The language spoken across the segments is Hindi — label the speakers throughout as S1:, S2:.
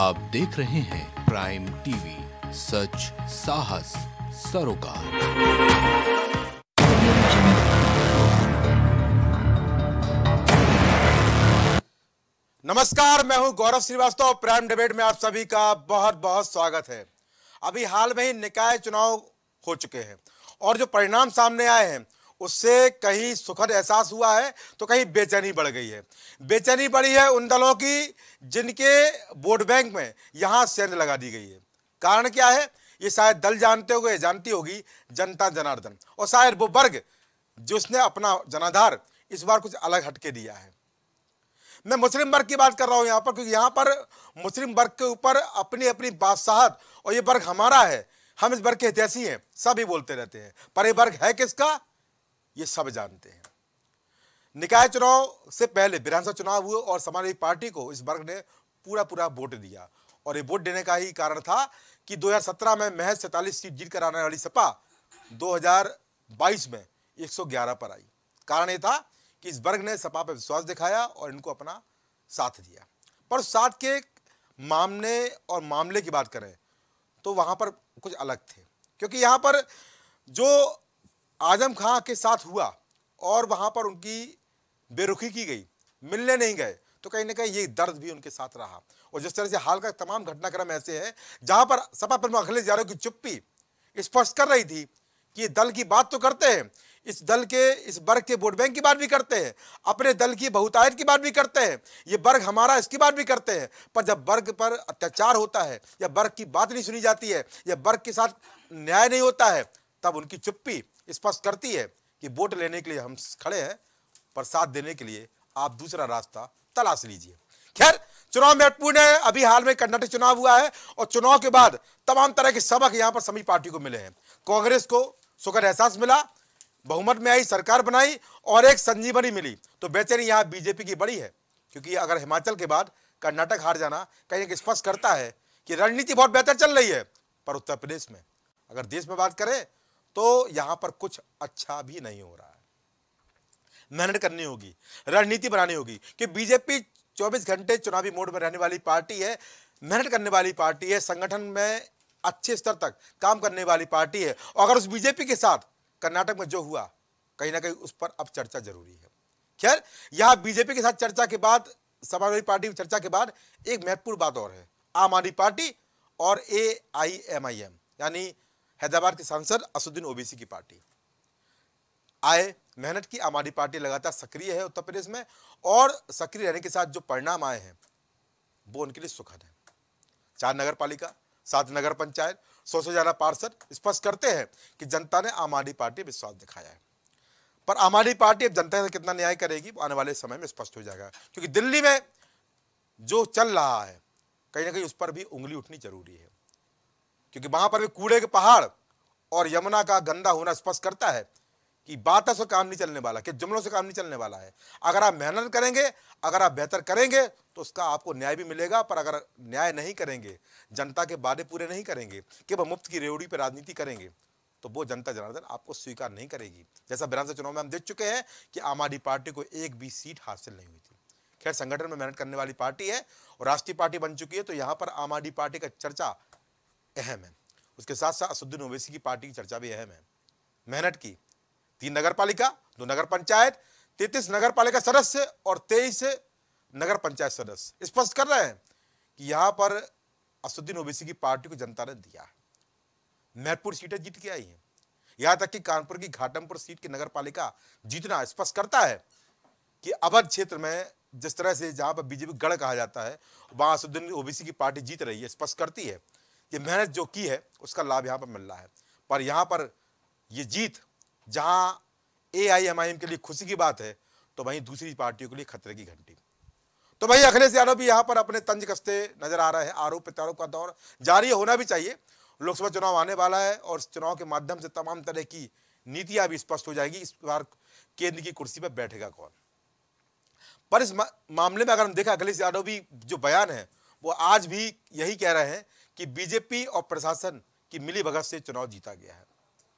S1: आप देख रहे हैं प्राइम टीवी, सच साहस सरोकार।
S2: नमस्कार, मैं हूं गौरव श्रीवास्तव। प्राइम डिबेट में आप सभी का बहुत बहुत स्वागत है। अभी हाल में ही निकाय चुनाव हो चुके हैं और जो परिणाम सामने आए हैं उससे कहीं सुखद एहसास हुआ है तो कहीं बेचैनी बढ़ गई है। बेचैनी बढ़ी है उन दलों की जिनके वोट बैंक में यहां सेंध लगा दी गई है। कारण क्या है ये शायद दल जानती होगी जनता जनार्दन, और शायद वो वर्ग जिसने अपना जनाधार इस बार कुछ अलग हटके दिया है। मैं मुस्लिम वर्ग की बात कर रहा हूं यहां पर, क्योंकि यहां पर मुस्लिम वर्ग के ऊपर अपनी अपनी बादशाहत, और ये वर्ग हमारा है, हम इस वर्ग के हितैषी हैं, सभी बोलते रहते हैं, पर ये वर्ग है किसका ये सब जानते हैं। निकाय चुनाव से पहले विधानसभा चुनाव हुए और समाजवादी पार्टी को इस वर्ग ने पूरा वोट दिया, और ये वोट देने का ही कारण था कि 2017 में महज 47 सीट जीत कर आने वाली सपा 2022 में 111 पर आई। कारण ये था कि इस वर्ग ने सपा पर विश्वास दिखाया और इनको अपना साथ दिया। पर साथ के मामले की बात करें तो वहां पर कुछ अलग थे, क्योंकि यहां पर जो आजम खां के साथ हुआ और वहां पर उनकी बेरुखी की गई, मिलने नहीं गए, तो कहीं ना कहीं ये दर्द भी उनके साथ रहा। और जिस तरह से हाल का तमाम घटनाक्रम ऐसे हैं जहां पर सपा प्रमुख अखिलेश यादव की चुप्पी स्पष्ट कर रही थी कि ये दल की बात तो करते हैं, इस दल के इस वर्ग के वोट बैंक की बात भी करते हैं, अपने दल की बहुतायत की बात भी करते हैं, ये वर्ग हमारा इसकी बात भी करते हैं, पर जब वर्ग पर अत्याचार होता है या वर्ग की बात नहीं सुनी जाती है या वर्ग के साथ न्याय नहीं होता है, तब उनकी चुप्पी स्पष्ट करती है कि वोट लेने के लिए हम खड़े हैं, पर साथ देने के लिए आप दूसरा रास्ता तलाश लीजिए। खैर, चुनाव महत्वपूर्ण है। अभी हाल में कर्नाटक चुनाव हुआ है और चुनाव के बाद तमाम तरह के सबक यहां पर सभी पार्टी को मिले हैं। कांग्रेस को सुखद एहसास मिला, बहुमत में आई, सरकार बनाई और एक संजीवनी मिली, तो बेचैनी यहां बीजेपी की बड़ी है, क्योंकि अगर हिमाचल के बाद कर्नाटक हार जाना कहीं ना स्पष्ट करता है कि रणनीति बहुत बेहतर चल रही है। पर उत्तर प्रदेश में, अगर देश में बात करें तो यहां पर कुछ अच्छा भी नहीं हो रहा है। मेहनत करनी होगी, रणनीति बनानी होगी, कि बीजेपी 24 घंटे चुनावी मोड में रहने वाली पार्टी है, मेहनत करने वाली पार्टी है, संगठन में अच्छे स्तर तक काम करने वाली पार्टी है। और अगर उस बीजेपी के साथ कर्नाटक में जो हुआ, कहीं ना कहीं उस पर अब चर्चा जरूरी है। खैर, यहां बीजेपी के साथ चर्चा के बाद, समाजवादी पार्टी की चर्चा के बाद एक महत्वपूर्ण बात और है। आम आदमी पार्टी और AIMIM यानी हैदराबाद के सांसद असदुद्दीन ओवैसी की पार्टी आए, मेहनत की। आम आदमी पार्टी लगातार सक्रिय है उत्तर प्रदेश में, और सक्रिय रहने के साथ जो परिणाम आए हैं वो उनके लिए सुखद है। 4 नगर पालिका, 7 नगर पंचायत, 100 से ज्यादा पार्षद स्पष्ट करते हैं कि जनता ने आम आदमी पार्टी विश्वास दिखाया है। पर आम आदमी पार्टी अब जनता से कितना न्याय करेगी आने वाले समय में स्पष्ट हो जाएगा, क्योंकि दिल्ली में जो चल रहा है कहीं ना कहीं उस पर भी उंगली उठनी जरूरी है, क्योंकि वहां पर भी कूड़े के पहाड़ और यमुना का गंदा होना स्पष्ट करता है कि बातों से काम नहीं चलने वाला, कि जुमलों से काम नहीं चलने वाला है। अगर आप मेहनत करेंगे, अगर आप बेहतर करेंगे तो उसका आपको न्याय भी मिलेगा, पर अगर न्याय नहीं करेंगे, जनता के वादे पूरे नहीं करेंगे, कि वह मुफ्त की रेवड़ी पर राजनीति करेंगे, तो वो जनता जनार्दन आपको स्वीकार नहीं करेगी। जैसा विधानसभा चुनाव में हम देख चुके हैं कि आम आदमी पार्टी को एक भी सीट हासिल नहीं हुई थी। खैर, संगठन में मेहनत करने वाली पार्टी है और राष्ट्रीय पार्टी बन चुकी है, तो यहाँ पर आम आदमी पार्टी का चर्चा अहम है। उसके साथ साथ असदुद्दीन ओवैसी की पार्टी की चर्चा भी अहम है। मेहनत की 3 नगर पालिका, 2 नगर पंचायत, 33 नगर पालिका सदस्य और 23 नगर पंचायत सदस्य स्पष्ट कर रहे हैं कि यहां पर असदुद्दीन ओवैसी की पार्टी को जनता ने दिया है। महत्वपूर्ण सीटें जीत के आई हैं, यहां तक कि कानपुर की घाटमपुर सीट की नगर पालिका जीतना स्पष्ट करता है कि अवध क्षेत्र में जिस तरह से जहां पर बीजेपी गढ़ कहा जाता है, वहां असदुद्दीन ओवैसी की पार्टी जीत रही है, स्पष्ट करती है कि मेहनत जो की है उसका लाभ यहां पर मिल रहा है। पर यहां पर यह जीत जहां AIMIM के लिए खुशी की बात है, तो वहीं दूसरी पार्टियों के लिए खतरे की घंटी। तो भाई अखिलेश यादव भी यहां पर अपने तंज कसते नजर आ रहे हैं। आरोप प्रत्यारोप का दौर जारी होना भी चाहिए। लोकसभा चुनाव आने वाला है और इस चुनाव के माध्यम से तमाम तरह की नीतियां भी स्पष्ट हो जाएगी, इस बार केंद्र की कुर्सी पर बैठेगा कौन। पर इस मामले में अगर हम देखें, अखिलेश यादव भी जो बयान है वो आज भी यही कह रहे हैं कि बीजेपी और प्रशासन की मिलीभगत से चुनाव जीता गया है।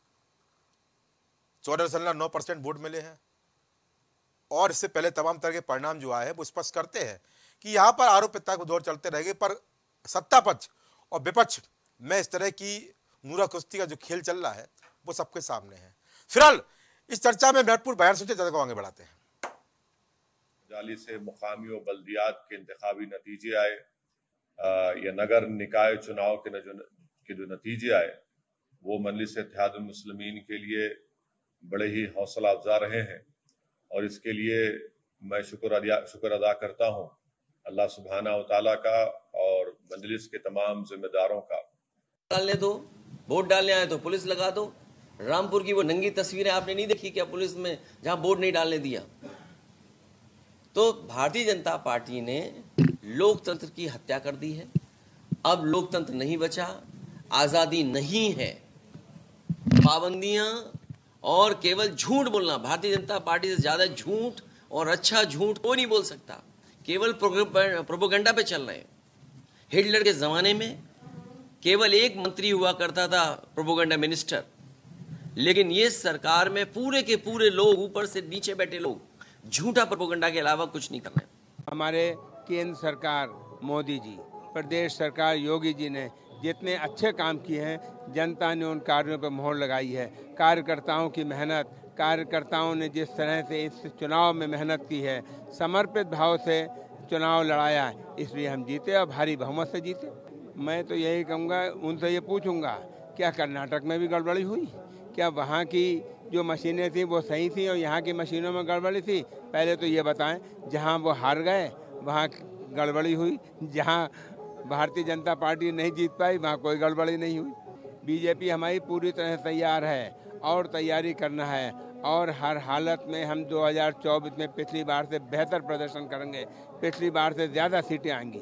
S2: 14.9% वोट मिले हैं और इससे पहले तमाम तरह के परिणाम जो आए हैं वो स्पष्ट करते हैं कि यहां पर आरोप प्रत्यारोप दौर चलते रहेंगे, पर सत्ता पक्ष और विपक्ष में इस तरह की नूरा कुश्ती का जो खेल चल रहा है वो सबके सामने है। फिलहाल इस चर्चा में महत्वपूर्ण बयान सुनते चर्चा को आगे बढ़ाते हैं।
S3: जाली से मुकामी और बल्दियात के इंतखाबी नतीजे आए या नगर निकाय चुनाव के जो नतीजे आए वो मजलिस इत्तेहादुल मुस्लिमीन के लिए बड़े ही हौसला अफजा रहे हैं और इसके लिए मैं शुक्र अदा करता हूँ अल्लाह सुब्हाना व तआला का और मजलिस के तमाम जिम्मेदारों का।
S4: डालने दो, वोट डालने आए तो पुलिस लगा दो। रामपुर की वो नंगी तस्वीरें आपने नहीं देखी क्या, पुलिस में जहां वोट नहीं डालने दिया। तो भारतीय जनता पार्टी ने लोकतंत्र की हत्या कर दी है। अब लोकतंत्र नहीं बचा, आजादी नहीं है, पाबंदियां और केवल झूठ बोलना। भारतीय जनता पार्टी से ज्यादा झूठ और अच्छा झूठ कोई नहीं बोल सकता, केवल प्रोपेगेंडा पे चल रहे हैं। हिटलर के जमाने में केवल एक मंत्री हुआ करता था, प्रोपेगेंडा मिनिस्टर, लेकिन ये सरकार में पूरे के पूरे लोग, ऊपर से नीचे बैठे लोग, झूठा प्रोपेगेंडा के अलावा कुछ नहीं कर रहे।
S5: हमारे केंद्र सरकार मोदी जी, प्रदेश सरकार योगी जी ने जितने अच्छे काम किए हैं, जनता ने उन कार्यों पर मोहर लगाई है। कार्यकर्ताओं की मेहनत, कार्यकर्ताओं ने जिस तरह से इस चुनाव में मेहनत की है, समर्पित भाव से चुनाव लड़ाया, इसलिए हम जीते और भारी बहुमत से जीते। मैं तो यही कहूँगा, उनसे ये पूछूंगा, क्या कर्नाटक में भी गड़बड़ी हुई? क्या वहाँ की जो मशीनें थी वो सही थी और यहाँ की मशीनों में गड़बड़ी थी? पहले तो ये बताएं। जहाँ वो हार गए वहाँ गड़बड़ी हुई, जहाँ भारतीय जनता पार्टी नहीं जीत पाई वहाँ कोई गड़बड़ी नहीं हुई। बीजेपी हमारी पूरी तरह तैयार है और तैयारी करना है और हर हालत में हम 2024 में पिछली बार से बेहतर प्रदर्शन करेंगे, पिछली बार से ज़्यादा सीटें आएंगी।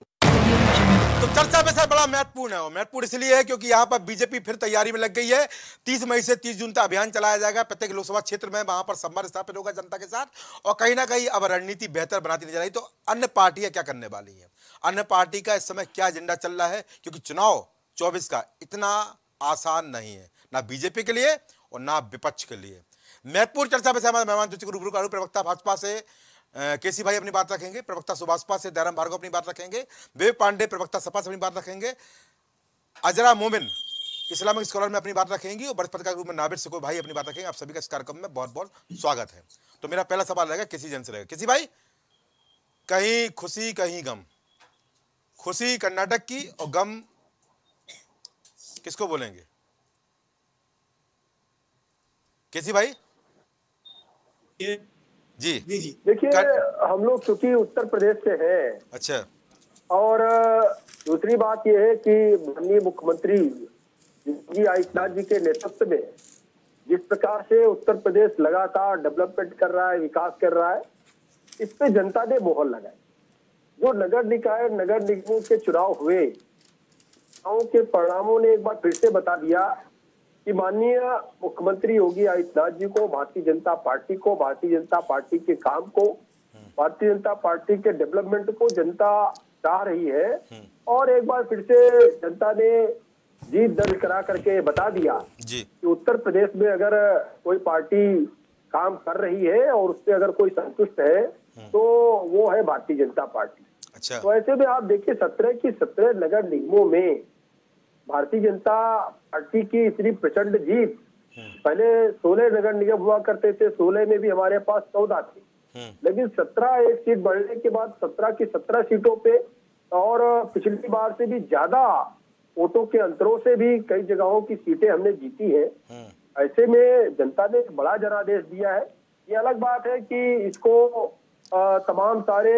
S2: तो चर्चा में सर बड़ा महत्वपूर्ण है, और महत्वपूर्ण इसलिए है क्योंकि यहाँ पर बीजेपी फिर तैयारी में लग गई है। 30 मई से 30 जून तक अभियान चलाया जाएगा प्रत्येक लोकसभा क्षेत्र में, वहां पर संवाद स्थापित होगा जनता के साथ, और कहीं ना कहीं अब रणनीति बेहतर बनाती नजर आई। तो अन्य पार्टियां क्या करने वाली हैं, अन्य पार्टी का इस समय क्या एजेंडा चल रहा है, क्योंकि चुनाव 24 का इतना आसान नहीं है, ना बीजेपी के लिए और ना विपक्ष के लिए। महत्वपूर्ण चर्चा में से हमारे मेहमान रूबरू करूं। प्रवक्ता भाजपा से केसी भाई अपनी बात रखेंगे, प्रवक्ता सुभाषपा से दयाराम भार्गव अपनी बात रखेंगे, विवेक पांडे प्रवक्ता सपा से अपनी बात रखेंगे, अजरा मोमिन इस्लामिक स्कॉलर में अपनी बात रखेंगी, और बृहस्पति के रूप में नाबिर सिको भाई अपनी बात रखेंगे। आप सभी का इस कार्यक्रम में बहुत बहुत स्वागत है। तो मेरा पहला सवाल रहेगा किसी जन से रहेगा। किसी भाई, कहीं खुशी कहीं गम, खुशी कर्नाटक की और गम किसको बोलेंगे? किसी भाई जी
S6: देखिए, हम लोग चूंकि उत्तर प्रदेश से हैं,
S2: अच्छा,
S6: और दूसरी बात यह है कि माननीय मुख्यमंत्री योगी आदित्यनाथ जी के नेतृत्व में जिस प्रकार से उत्तर प्रदेश लगातार डेवलपमेंट कर रहा है, विकास कर रहा है, इस पे जनता ने मोहर लगाई। जो नगर निकाय, नगर निगमों के चुनाव हुए, चुनाव के परिणामों ने एक बार फिर से बता दिया कि माननीय मुख्यमंत्री योगी आदित्यनाथ जी को, भारतीय जनता पार्टी को, भारतीय जनता पार्टी के काम को, भारतीय जनता पार्टी के डेवलपमेंट को जनता चाह रही है। और एक बार फिर से जनता ने जीत दर्ज करा करके बता दिया कि उत्तर प्रदेश में अगर कोई पार्टी काम कर रही है और उससे अगर कोई संतुष्ट है तो वो है भारतीय जनता पार्टी।
S2: अच्छा।
S6: तो ऐसे में आप देखिए 17 की 17 नगर निगमों में भारतीय जनता पार्टी की इतनी प्रचंड जीत। पहले 16 नगर निगम हुआ करते थे, 16 में भी हमारे पास 14 थे, लेकिन 17 एक सीट बढ़ने के बाद 17 की 17 सीटों पे, और पिछली बार से भी ज्यादा वोटों के अंतरों से भी कई जगहों की सीटें हमने जीती है। ऐसे में जनता ने एक बड़ा जनादेश दिया है। ये अलग बात है कि इसको तमाम सारे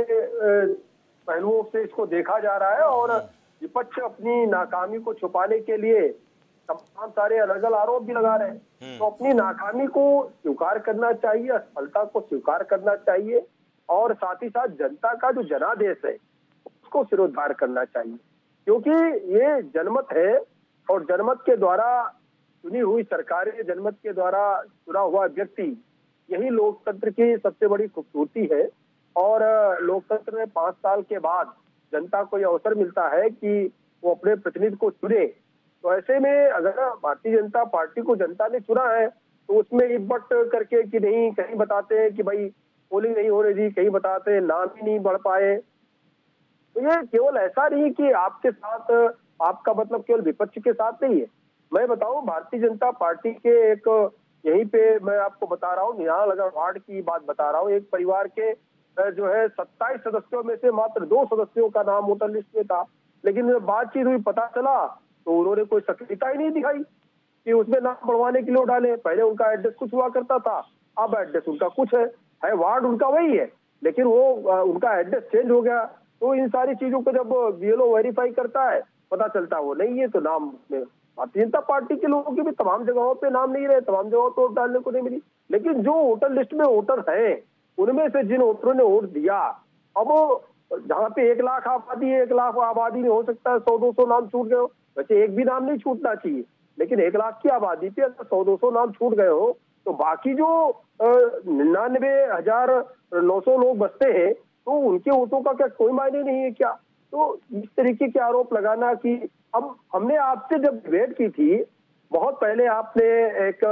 S6: पहलुओं से इसको देखा जा रहा है, और विपक्ष अपनी नाकामी को छुपाने के लिए तमाम सारे अलग अलग आरोप भी लगा रहे हैं। तो अपनी नाकामी को स्वीकार करना चाहिए, असफलता को स्वीकार करना चाहिए, और साथ ही साथ जनता का जो जनादेश है उसको सिरोद्धार करना चाहिए, क्योंकि ये जनमत है, और जनमत के द्वारा चुनी हुई सरकारें, जनमत के द्वारा चुना हुआ व्यक्ति, यही लोकतंत्र की सबसे बड़ी खूबसूरती है। और लोकतंत्र में 5 साल के बाद जनता को यह अवसर मिलता है कि वो अपने प्रतिनिधि को चुने। तो ऐसे में अगर भारतीय जनता पार्टी को जनता ने चुना है तो उसमें इब्बट करके कि नहीं, कहीं बताते हैं कि भाई पोलिंग नहीं हो रही थी, कहीं बताते हैं नाम ही नहीं बढ़ पाए, तो ये केवल ऐसा नहीं कि आपके साथ, आपका मतलब केवल विपक्ष के साथ नहीं है। मैं बताऊं, भारतीय जनता पार्टी के एक, यहीं पे मैं आपको बता रहा हूँ, निहालनगर वार्ड की बात बता रहा हूँ, एक परिवार के जो है 27 सदस्यों में से मात्र 2 सदस्यों का नाम वोटर लिस्ट में था। लेकिन जब बातचीत हुई, पता चला, तो उन्होंने कोई सक्रियता ही नहीं दिखाई कि उसमें नाम बढ़वाने के लिए डाले। पहले उनका एड्रेस कुछ हुआ करता था, अब एड्रेस उनका कुछ है, वार्ड उनका वही है, लेकिन वो उनका एड्रेस चेंज हो गया। तो इन सारी चीजों को जब बीएलओ वेरीफाई करता है, पता चलता वो नहीं है, तो नाम में भारतीय जनता पार्टी के लोगों के भी तमाम जगहों पे नाम नहीं रहे, तमाम जगहों पे वोट डालने को नहीं मिली। लेकिन जो वोटर लिस्ट में वोटर है, उनमें से जिन वोटरों ने वोट दिया, अब जहाँ पे 1 लाख आबादी है, 1 लाख आबादी में हो सकता है 100-200 नाम छूट गए हो। वैसे एक भी नाम नहीं छूटना चाहिए, लेकिन 1 लाख की आबादी पे अगर 100-200 नाम छूट गए हो, तो बाकी जो 99,900 लोग बचते हैं, तो उनके वोटों का क्या कोई मायने नहीं है क्या? तो इस तरीके के आरोप लगाना कि अब हमने आपसे जब डिबेट की थी, बहुत पहले आपने एक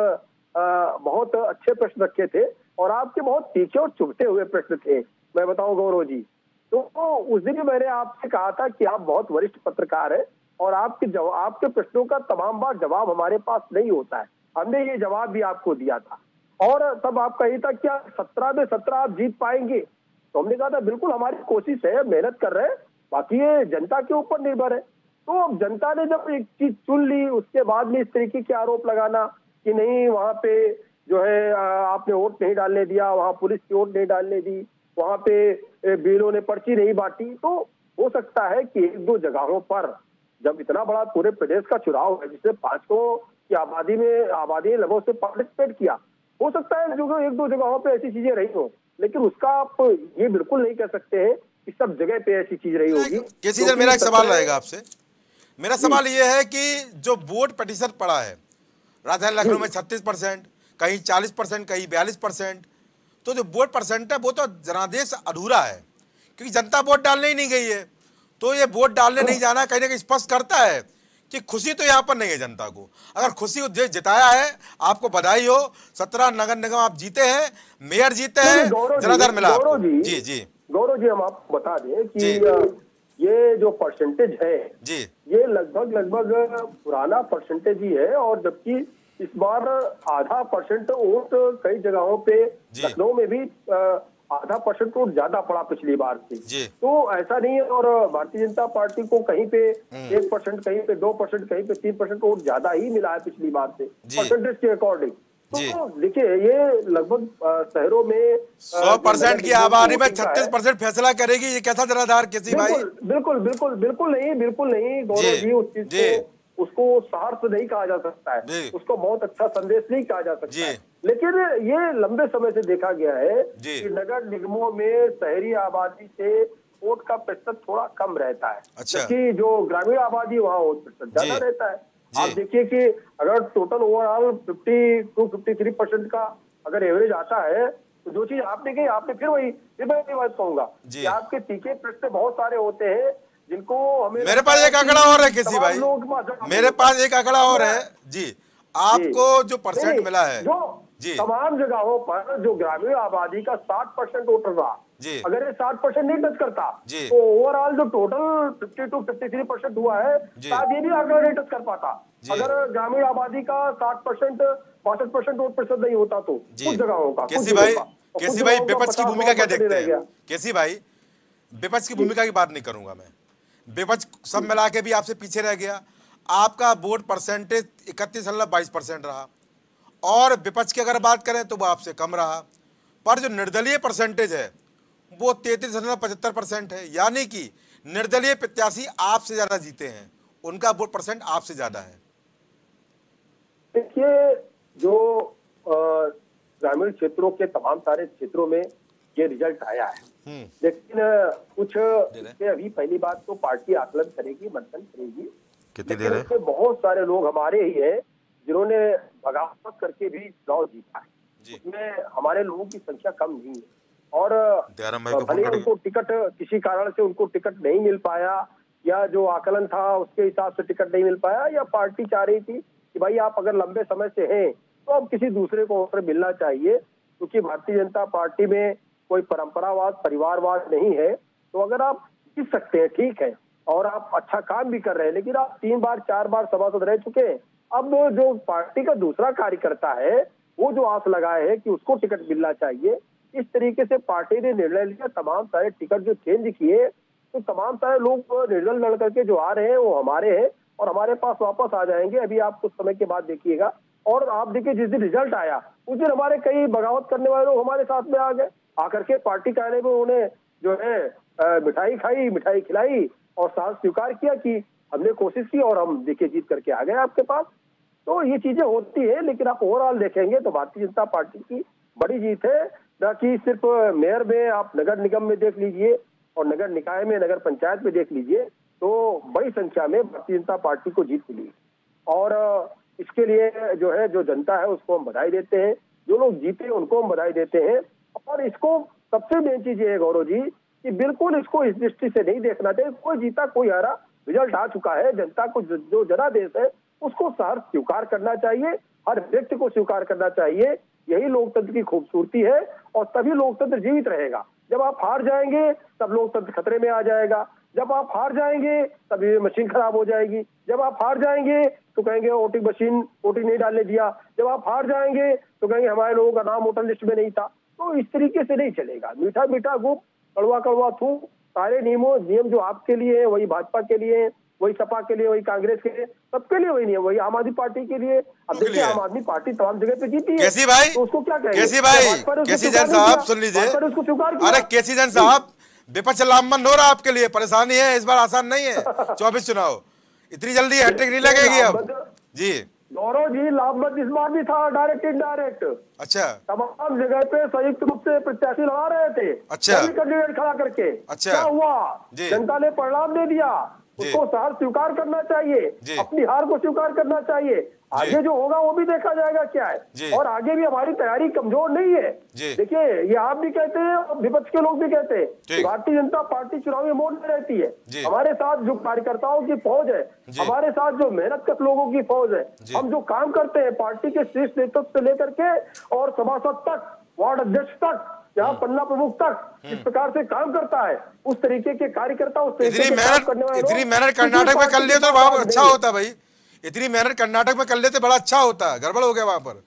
S6: बहुत अच्छे प्रश्न रखे थे और आपके बहुत तीखे और चुभते हुए प्रश्न थे, मैं बताऊं गौरव जी। तो उस दिन मैंने आपसे कहा था कि आप बहुत वरिष्ठ पत्रकार हैं और आपके प्रश्नों का तमाम बार जवाब हमारे पास नहीं होता है। हमने ये जवाब भी आपको दिया था और तब आपका ये था क्या 17 में 17 आप जीत पाएंगे? तो हमने कहा था बिल्कुल हमारी कोशिश है, मेहनत कर रहे हैं, बाकी ये जनता के ऊपर निर्भर है। तो अब जनता ने जब एक चीज चुन ली, उसके बाद में इस तरीके के आरोप लगाना कि नहीं वहां पे जो है आपने वोट नहीं डालने दिया, वहां पुलिस की वोट नहीं डालने दी, वहां पे बीएलओ ने पर्ची नहीं बांटी, तो हो सकता है कि 1-2 जगहों पर जब इतना बड़ा पूरे प्रदेश का चुनाव है जिसमें 500 की आबादी ने लोगों से पार्टिसिपेट किया, हो सकता है जो 1-2 जगहों पे ऐसी चीजें रही हो, लेकिन उसका आप ये बिल्कुल नहीं कह सकते हैं कि सब जगह पे ऐसी चीज रही होगी।
S2: केसी सर, मेरा एक सवाल रहेगा आपसे। मेरा सवाल ये है कि जो वोट प्रतिशत पड़ा है राजधानी लखनऊ में 36%, कहीं 40%, कहीं 42%, तो जो वोट परसेंट है वो तो जनादेश अधूरा है क्योंकि जनता वोट डालने ही नहीं गई है। तो ये वोट डालने नहीं जाना कहीं ना कहीं स्पष्ट करता है कि खुशी तो यहाँ पर नहीं है जनता को। अगर खुशी जिताया है, आपको बधाई हो, 17 नगर निगम आप जीते हैं, मेयर जीते हैं, जनाधार मिला आपको। जी जी
S6: गौरव जी, हम आपको बता दें कि ये जो परसेंटेज है
S2: जी,
S6: ये लगभग पुराना परसेंटेज ही है और जबकि इस बार 0.5% वोट कई जगहों पे, लखनऊ में भी 0.5% वोट ज्यादा पड़ा पिछली बार से। तो ऐसा नहीं है और भारतीय जनता पार्टी को कहीं पे 1%, कहीं पे 2%, कहीं पे 3% वोट ज्यादा ही मिला है पिछली बार से परसेंटेज के अकॉर्डिंग। तो देखिए ये लगभग शहरों में
S2: 100% की आबादी में 36% फैसला करेगी, ये कैसा जनाधार किसी भाई?
S6: बिल्कुल नहीं गौरव जी, उस चीज को उसको साहस नहीं कहा जा सकता है, उसको बहुत अच्छा संदेश नहीं कहा जा सकता है। लेकिन ये लंबे समय से देखा गया है कि नगर निगमों में शहरी आबादी से वोट का प्रतिशत थोड़ा कम रहता है, जबकि जो ग्रामीण आबादी वहाँ वोट प्रतिशत ज्यादा रहता है। आप देखिए कि अगर टोटल ओवरऑल 52-53% का अगर एवरेज आता है, तो जो चीज आपने कही, आपने फिर मैं बात कहूंगा कि आपके तीखे प्रश्न बहुत सारे होते हैं जिनको हमें,
S2: मेरे पास एक आंकड़ा और है किसी भाई, मेरे पास एक आंकड़ा और है जी, आपको जो परसेंट मिला है
S6: जी, तमाम जगहों पर जो ग्रामीण आबादी का 60% वोटर रहा, अगर ये 60% नहीं टच करता तो ओवरऑल जो टोटल 52-53% हुआ है, शायद ये भी आंकड़ा नहीं टच कर पाता। अगर ग्रामीण आबादी का 60%, 62% वोट प्रतिशत नहीं होता तो कुछ जगहों का।
S2: केसी भाई विपक्ष की भूमिका क्या देखते हैं? केसी भाई, विपक्ष की भूमिका की बात नहीं करूंगा मैं, विपक्ष सब मिला के भी आपसे पीछे रह गया। आपका वोट परसेंटेज 31.22% रहा और विपक्ष की अगर बात करें तो वो आपसे कम रहा, पर जो निर्दलीय परसेंटेज है वो 33.75% है, यानी कि निर्दलीय प्रत्याशी आपसे ज्यादा जीते हैं, उनका वोट परसेंट आपसे ज्यादा है।
S6: देखिए जो ग्रामीण क्षेत्रों के तमाम सारे क्षेत्रों में ये रिजल्ट आया है, लेकिन कुछ अभी पहली बात तो पार्टी आकलन करेगी, मंथन करेगी,
S2: कितनी देर है?
S6: बहुत सारे लोग हमारे ही है जिन्होंने बगावत करके भी चुनाव जीता है, उसमें हमारे लोगों की संख्या कम नहीं है और भले उनको टिकट किसी कारण से उनको टिकट नहीं मिल पाया या जो आकलन था उसके हिसाब से टिकट नहीं मिल पाया, या पार्टी चाह रही थी कि भाई आप अगर लंबे समय से हैं तो अब किसी दूसरे को अवसर मिलना चाहिए, क्योंकि भारतीय जनता पार्टी में कोई परंपरावाद, परिवारवाद नहीं है। तो अगर आप जीत सकते हैं, ठीक है, और आप अच्छा काम भी कर रहे हैं, लेकिन आप 3 बार 4 बार सभासद रह चुके हैं। अब जो पार्टी का दूसरा कार्यकर्ता है वो जो आस लगाए है कि उसको टिकट मिलना चाहिए, इस तरीके से पार्टी ने निर्णय लिया, तमाम सारे टिकट जो चेंज किए, तो तमाम सारे लोग निर्दल लड़ करके जो आ रहे हैं वो हमारे हैं और हमारे पास वापस आ जाएंगे। अभी आप कुछ समय के बाद देखिएगा, और आप देखिए जिस दिन रिजल्ट आया उस दिन हमारे कई बगावत करने वाले लोग हमारे साथ में आ गए, आकर के पार्टी कार्यालय में उन्हें जो है मिठाई खाई, मिठाई खिलाई और साथ स्वीकार किया कि हमने कोशिश की और हम देखिए जीत करके आ गए आपके पास। तो ये चीजें होती है, लेकिन आप ओवरऑल देखेंगे तो भारतीय जनता पार्टी की बड़ी जीत है, न कि सिर्फ मेयर में, आप नगर निगम में देख लीजिए और नगर निकाय में, नगर पंचायत में देख लीजिए, तो बड़ी संख्या में भारतीय जनता पार्टी को जीत मिली। और इसके लिए जो है जो जनता है उसको हम बधाई देते हैं, जो लोग जीते उनको हम बधाई देते हैं। और इसको सबसे मेन चीज ये है गौरव जी कि बिल्कुल इसको इस दृष्टि से नहीं देखना चाहिए कोई जीता कोई हारा, रिजल्ट आ चुका है, जनता को जो जनादेश है उसको सहर्ष स्वीकार करना चाहिए, हर व्यक्ति को स्वीकार करना चाहिए। यही लोकतंत्र की खूबसूरती है और तभी लोकतंत्र जीवित रहेगा। जब आप हार जाएंगे तब लोकतंत्र खतरे में आ जाएगा, जब आप हार जाएंगे तब ये मशीन खराब हो जाएगी, जब आप हार जाएंगे तो कहेंगे वोटिंग मशीन वोटिंग नहीं डालने दिया, जब आप हार जाएंगे तो कहेंगे हमारे लोगों का नाम वोटर लिस्ट में नहीं था। तो इस तरीके से नहीं चलेगा, मीठा मीठा गुप कड़वा कड़वा थूक, सारे नियम जो आपके लिए है वही भाजपा के लिए है, वही सपा के लिए, वही कांग्रेस के लिए, सबके लिए वही नियम, वही आम आदमी पार्टी के लिए। अब देखिए आम आदमी पार्टी तमाम जगह पे जीती है,
S2: केसी भाई,
S6: तो उसको क्या कहेंगे?
S2: केसी भाई, केसी जैन साहब सुन लीजिए, अरे केसी जैन साहब विपक्ष लामबंद हो रहा है आपके लिए, परेशानी है, इस बार आसान नहीं है 24 चुनाव, इतनी जल्दी हैट्रिक नहीं लगेगी अब जी।
S6: गौरव जी लाभबंद इस बार भी था, डायरेक्ट इनडायरेक्ट।
S2: अच्छा,
S6: तमाम जगह पे संयुक्त रूप से प्रत्याशी लगा रहे थे,
S2: अच्छा,
S6: कैंडिडेट खड़ा करके।
S2: अच्छा,
S6: क्या हुआ? जनता ने परिणाम दे दिया, उसको सार स्वीकार करना चाहिए, अपनी हार को स्वीकार करना चाहिए। आगे जो होगा वो भी देखा जाएगा क्या है, और आगे भी हमारी तैयारी कमजोर नहीं है। देखिए ये आप भी कहते हैं और विपक्ष के लोग भी कहते हैं, भारतीय जनता पार्टी चुनावी मोड में रहती है, हमारे साथ जो कार्यकर्ताओं की फौज है, हमारे साथ जो मेहनत कर लोगों की फौज है, हम जो काम करते हैं पार्टी के शीर्ष नेतृत्व से लेकर के और सभासद तक, वार्ड अध्यक्ष तक, यहाँ पन्ना प्रमुख तक इस प्रकार से काम करता है, उस तरीके के कार्यकर्ता, उस तरीके
S2: इतनी मेहनत कर्नाटक में कर लिए तो बहुत अच्छा होता भाई, इतनी मेहनत कर्नाटक में कर लेते बड़ा अच्छा होता, गड़बड़ हो गया वहां पर,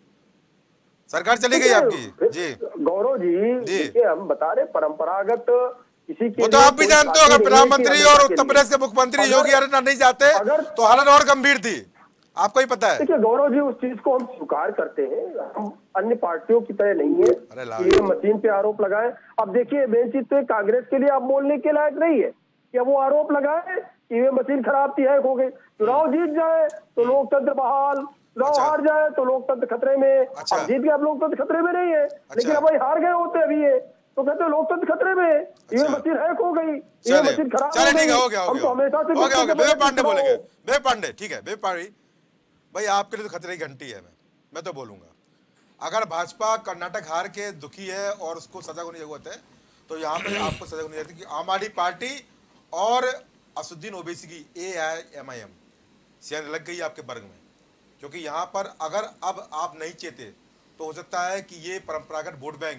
S2: सरकार चली गई आपकी जी।
S6: गौरव जी देखिए हम बता रहे परंपरागत किसी के,
S2: वो तो आप भी जानते हो, अगर प्रधानमंत्री और उत्तर प्रदेश के मुख्यमंत्री योगी आदित्यनाथ नहीं जाते तो हालत और गंभीर थी, आपको ही पता है।
S6: देखिए गौरव जी उस चीज को हम स्वीकार करते हैं, हम अन्य पार्टियों की तरह नहीं है कि मशीन पे आरोप लगाए। अब देखिए मेन चीज तो कांग्रेस के लिए आप बोलने के लायक नहीं है कि वो आरोप लगाए कि ये मशीन खराब थी, हैक हो गई। चुनाव जीत जाए तो लोकतंत्र बहाल, चुनाव हार जाए तो लोकतंत्र खतरे में। अब जीत गया, अब लोकतंत्र खतरे में नहीं है, लेकिन अब वही हार गए होते अभी ये तो कहते लोकतंत्र खतरे में, ये मशीन हैक हो गई, ये मशीन खराब हो गई। हम तो हमेशा से
S2: विवेक पांडे बोलेंगे, विवेक पांडे ठीक है, विवेक पांडे भाई आपके लिए तो खतरे की घंटी है, मैं तो बोलूंगा अगर भाजपा कर्नाटक हार के दुखी है और उसको सजा होने की जरूरत है तो यहाँ पे आपको सजा होनी चाहिए कि आम आदमी पार्टी और असुद्दीन ओवैसी की AIMIM सेंध लग गई आपके वर्ग में, क्योंकि यहाँ पर अगर अब आप नहीं चेते तो हो सकता है कि ये परंपरागत वोट बैंक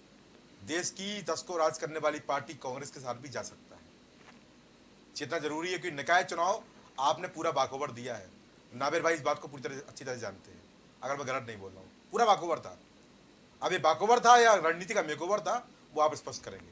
S2: देश की 10 को राज करने वाली पार्टी कांग्रेस के साथ भी जा सकता है। चेतना जरूरी है कि निकाय चुनाव आपने पूरा बाखबर दिया है, नाबिर भाई इस बात को पूरी तरह अच्छी तरह जानते हैं, अगर मैं गलत नहीं बोल रहा हूँ, पूरा बाखबर था। अब ये बाखबर था या रणनीति का मेकओवर था वो आप स्पष्ट करेंगे।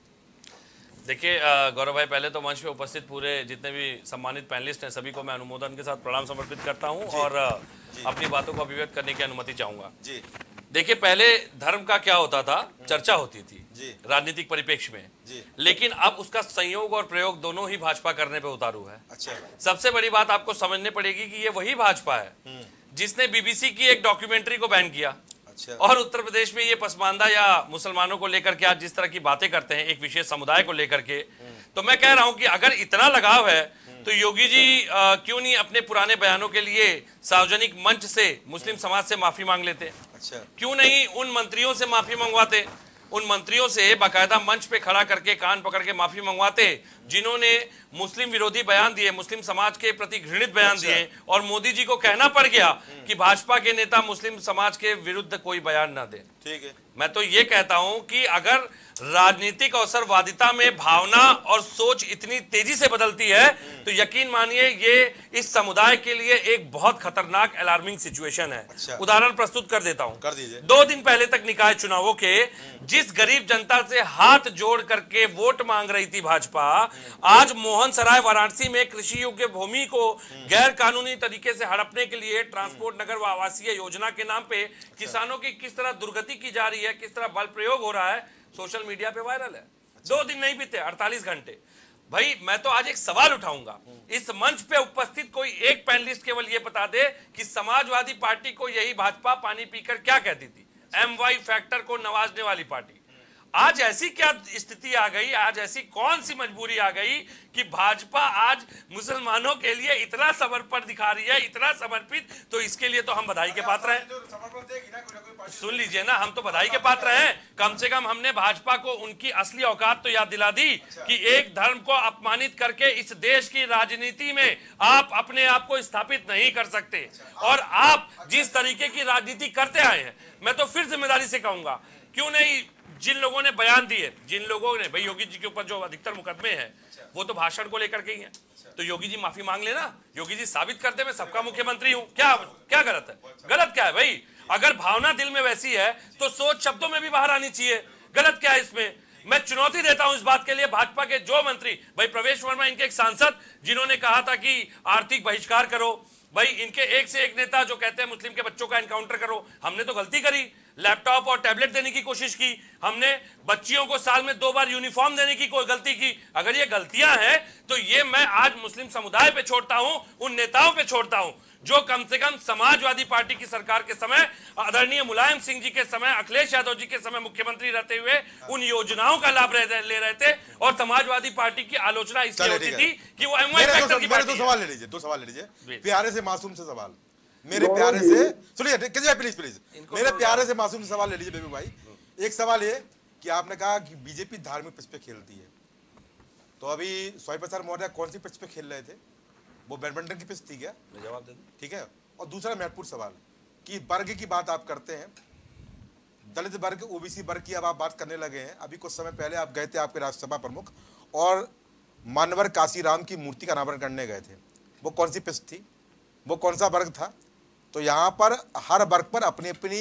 S7: देखिए गौरव भाई, पहले तो मंच पे उपस्थित पूरे जितने भी सम्मानित पैनलिस्ट हैं सभी को मैं अनुमोदन के साथ प्रणाम समर्पित करता हूं और अपनी बातों को अभिव्यक्त करने की अनुमति चाहूंगा। देखिए पहले धर्म का क्या होता था, चर्चा होती थी राजनीतिक परिप्रेक्ष्य में, लेकिन अब उसका संयोग और प्रयोग दोनों ही भाजपा करने पे उतारू है। सबसे बड़ी बात आपको समझने पड़ेगी कि ये वही भाजपा है जिसने BBC की एक डॉक्यूमेंट्री को बैन किया और उत्तर प्रदेश में ये पसमानदा या मुसलमानों को लेकर के आज जिस तरह की बातें करते हैं एक विशेष समुदाय को लेकर के, तो मैं कह रहा हूं कि अगर इतना लगाव है तो योगी जी क्यों नहीं अपने पुराने बयानों के लिए सार्वजनिक मंच से मुस्लिम समाज से माफी मांग लेते? क्यों नहीं उन मंत्रियों से माफी मंगवाते, उन मंत्रियों से बाकायदा मंच पे खड़ा करके कान पकड़ के माफी मंगवाते जिन्होंने मुस्लिम विरोधी बयान दिए, मुस्लिम समाज के प्रति घृणित बयान दिए और मोदी जी को कहना पड़ गया कि भाजपा के नेता मुस्लिम समाज के विरुद्ध कोई बयान ना दे। ठीक है, मैं तो ये कहता हूं कि अगर राजनीतिक अवसरवादिता में भावना और सोच इतनी तेजी से बदलती है तो यकीन मानिए ये इस समुदाय के लिए एक बहुत खतरनाक अलार्मिंग सिचुएशन है।
S2: अच्छा।
S7: उदाहरण प्रस्तुत कर देता हूं।
S2: कर दीजिए।
S7: 2 दिन पहले तक निकाय चुनावों के जिस गरीब जनता से हाथ जोड़ करके वोट मांग रही थी भाजपा, आज मोहन सराय वाराणसी में कृषि योग्य भूमि को गैर कानूनी तरीके से हड़पने के लिए ट्रांसपोर्ट नगर व आवासीय योजना के नाम पे किसानों की किस तरह दुर्गति की जा रही है, किस तरह बल प्रयोग हो रहा है, सोशल मीडिया पे वायरल है। 2 दिन नहीं बीते, 48 घंटे। भाई मैं तो आज एक सवाल उठाऊंगा, इस मंच पे उपस्थित कोई एक पैनलिस्ट केवल ये बता दे कि समाजवादी पार्टी को यही भाजपा पानी पीकर क्या कहती थी, MY फैक्टर को नवाजने वाली पार्टी। आज ऐसी क्या स्थिति आ गई, आज ऐसी कौन सी मजबूरी आ गई कि भाजपा आज मुसलमानों के लिए इतना समर्पण दिखा रही है, इतना समर्पित। तो इसके लिए तो हम बधाई के पात्र हैं। सुन लीजिए ना, हम तो बधाई के पात्र हैं। कम से कम हमने भाजपा को उनकी असली औकात तो याद दिला दी कि एक धर्म को अपमानित करके इस देश की राजनीति में आप अपने आप को स्थापित नहीं कर सकते। और आप जिस तरीके की राजनीति करते आए हैं, मैं तो फिर जिम्मेदारी से कहूंगा, क्यों नहीं जिन लोगों ने बयान दिए, जिन लोगों ने, भाई योगी जी के ऊपर जो अधिकतर मुकदमे हैं वो तो भाषण को लेकर के ही हैं, तो योगी जी माफी मांग लेना, योगी जी साबित कर दे मैं सबका मुख्यमंत्री हूं। क्या गलत है? गलत क्या है भाई? अगर भावना दिल में वैसी है तो सोच शब्दों में भी बाहर आनी चाहिए। गलत क्या है इसमें? मैं चुनौती देता हूं इस बात के लिए भाजपा के जो मंत्री, भाई प्रवेश वर्मा इनके एक सांसद जिन्होंने कहा था कि आर्थिक बहिष्कार करो, भाई इनके एक से एक नेता जो कहते हैं मुस्लिम के बच्चों का एनकाउंटर करो। हमने तो गलती करी, लैपटॉप और टैबलेट देने की कोशिश की, हमने बच्चियों को साल में 2 बार यूनिफॉर्म देने की कोई गलती की। अगर ये गलतियां हैं तो ये मैं आज मुस्लिम समुदाय पे छोड़ता हूं, उन नेताओं पे छोड़ता हूं जो कम से कम समाजवादी पार्टी की सरकार के समय, आदरणीय मुलायम सिंह जी के समय, अखिलेश यादव जी के समय मुख्यमंत्री रहते हुए उन योजनाओं का लाभ ले रहे थे। और समाजवादी पार्टी की आलोचना इसलिए होती थी कि वो MY फैक्टर की पार्टी है।
S2: 2 सवाल ले लीजिए, 2 सवाल ले लीजिए, प्यारे से मासूम से सवाल, मेरे प्यारे से सुनिए, प्लीज मेरे प्यारे से मासूम से सवाल ले लीजिए बेबी भाई। एक सवाल ये कि आपने कहा कि बीजेपी धार्मिक पिच पे खेलती है, तो अभी स्वामी प्रसाद मौर्य कौन सी पिच पे खेल रहे थे? वो बैडमिंटन की पिच थी क्या?
S7: मैं जवाब दे दूं,
S2: ठीक है। और दूसरा महत्वपूर्ण सवाल कि वर्ग की बात आप करते हैं, दलित वर्ग, ओबीसी वर्ग की अब आप बात करने लगे हैं। अभी कुछ समय पहले आप गए थे, आपके राज्यसभा प्रमुख, और मानवर काशीराम की मूर्ति का अनावरण करने गए थे। वो कौन सी पिच थी? वो कौन सा वर्ग था? तो यहाँ पर हर वर्ग पर अपनी अपनी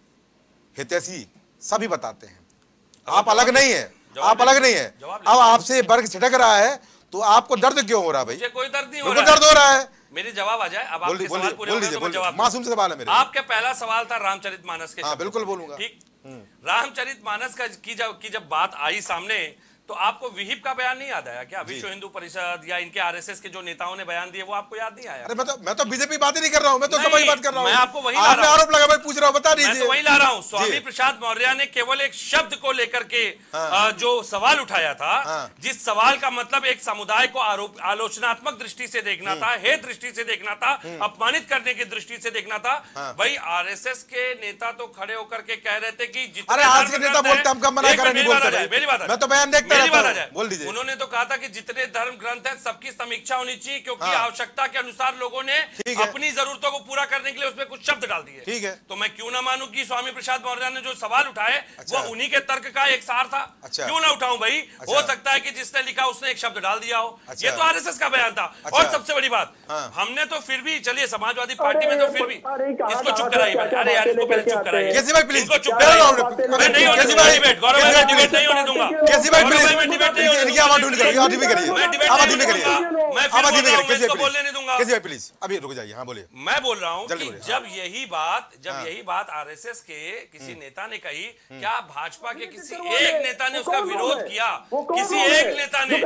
S2: हितैषी सभी बताते हैं, आप अलग नहीं है, आप अलग नहीं है। अब आपसे वर्ग छिटक रहा है तो आपको दर्द क्यों हो रहा है भाई?
S7: मुझे कोई दर्द नहीं हो रहा,
S2: दर्द हो रहा है।
S7: मेरे जवाब आ जाए। अब आपके सवाल पूरे हो गए तो मैं जवाब,
S2: मासूम से सवाल है मेरे।
S7: आपका पहला सवाल था रामचरितमानस के।
S2: हाँ बिल्कुल बोलूंगा।
S7: ठीक, रामचरितमानस की जब बात आई सामने तो आपको विहिप का बयान नहीं याद आया क्या? विश्व हिंदू परिषद या इनके आरएसएस के जो नेताओं ने बयान दिए वो आपको याद नहीं आया?
S2: अरे मैं तो बीजेपी बात ही नहीं कर रहा हूं, मैं तो सब वही बात कर रहा हूं।
S7: मैं आपको वही ला रहा हूं,
S2: आरोप लगा, मैं पूछ रहा हूं, बता दीजिए।
S7: मैं तो वही ला रहा हूं। स्वामी प्रसाद मौर्य ने केवल एक शब्द को लेकर के जो सवाल उठाया था, जिस सवाल का मतलब एक समुदाय को आलोचनात्मक दृष्टि से देखना था, हेय दृष्टि से देखना था, अपमानित करने की दृष्टि से देखना था। भाई आरएसएस के नेता तो खड़े होकर के कह रहे थे कि जितने
S2: आज के नेता बोलते हम मना कर नहीं बोलते,
S7: मेरी बात,
S2: मैं तो बयान देखता रहता हूं।
S7: उन्होंने तो कहा था कि जितने धर्म ग्रंथ हैं सबकी समीक्षा होनी चाहिए, क्योंकि आवश्यकता के अनुसार लोगों ने अपनी जरूरतों को पूरा करने के लिए उसमें कुछ शब्द डाल दिए।
S2: ठीक है,
S7: तो मैं क्यों ना मानूं कि स्वामी प्रसाद मौर्य ने जो सवाल उठाए वो उन्हीं के तर्क का एक सार था। क्यों ना उठाऊं भाई? हो सकता है कि जिसने लिखा उसने एक शब्द डाल दिया हो। ये तो आरएसएस का बयान था। और सबसे बड़ी बात, हमने तो फिर भी, चलिए समाजवादी पार्टी में तो फिर भी इसको चुप कराइए। अरे यार इसको पहले चुप कराइए, इसको चुप कराइए। मैं नहीं होने दूंगा डिबेट, गौरव भाई मैं डिबेट नहीं होने दूंगा।
S2: कैसी भाई प्लीज,
S7: मैं डिबेट नहीं होने दूंगा।
S2: आप भी करिए,
S7: मैं डिबेट
S2: आप भी
S7: नहीं
S2: करिए,
S7: करूंगा, मैं
S2: आप भी करिए,
S7: फिर इसको बोलने नहीं दूंगा।
S2: कैसी भाई प्लीज अभी रुक जाइए। हाँ बोलिए।
S7: मैं बोल रहा हूं कि जब
S2: हाँ।
S7: यही बात आरएसएस के किसी नेता ने कही, क्या भाजपा के किसी एक नेता ने उसका विरोध किया? किसी एक नेता ने?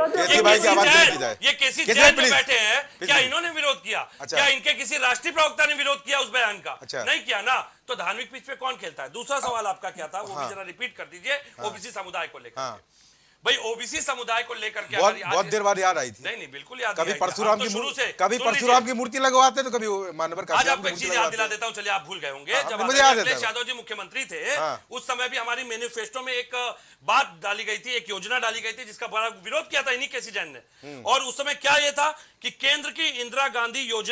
S7: ये केसी जैन जो बैठे हैं, क्या इन्होंने विरोध किया? क्या इनके किसी राष्ट्रीय प्रवक्ता ने विरोध किया उस बयान का? नहीं किया ना। तो धार्मिक पिच पे कौन खेलता है? दूसरा सवाल आपका क्या था वो भी जरा रिपीट कर दीजिए। ओबीसी समुदाय को लेकर, भाई ओबीसी समुदाय को लेकर के
S2: बहुत देर बाद याद आई थी।
S7: नहीं बिल्कुल याद।
S2: कभी परशुराम की मूर्ति लगवाते तो कभी मानवर का।
S7: आज आपको एक चीज याद दिला देता हूं, चलिए आप भूल गए होंगे। जब अखिलेश यादव जी मुख्यमंत्री थे उस समय भी हमारी मैनिफेस्टो में एक बात डाली गई थी, एक योजना डाली गई थी जिसका बड़ा विरोध किया था इन्हीं केसी जैन ने। और उस समय क्या ये था कि केंद्र की इंदिरा गांधी योजना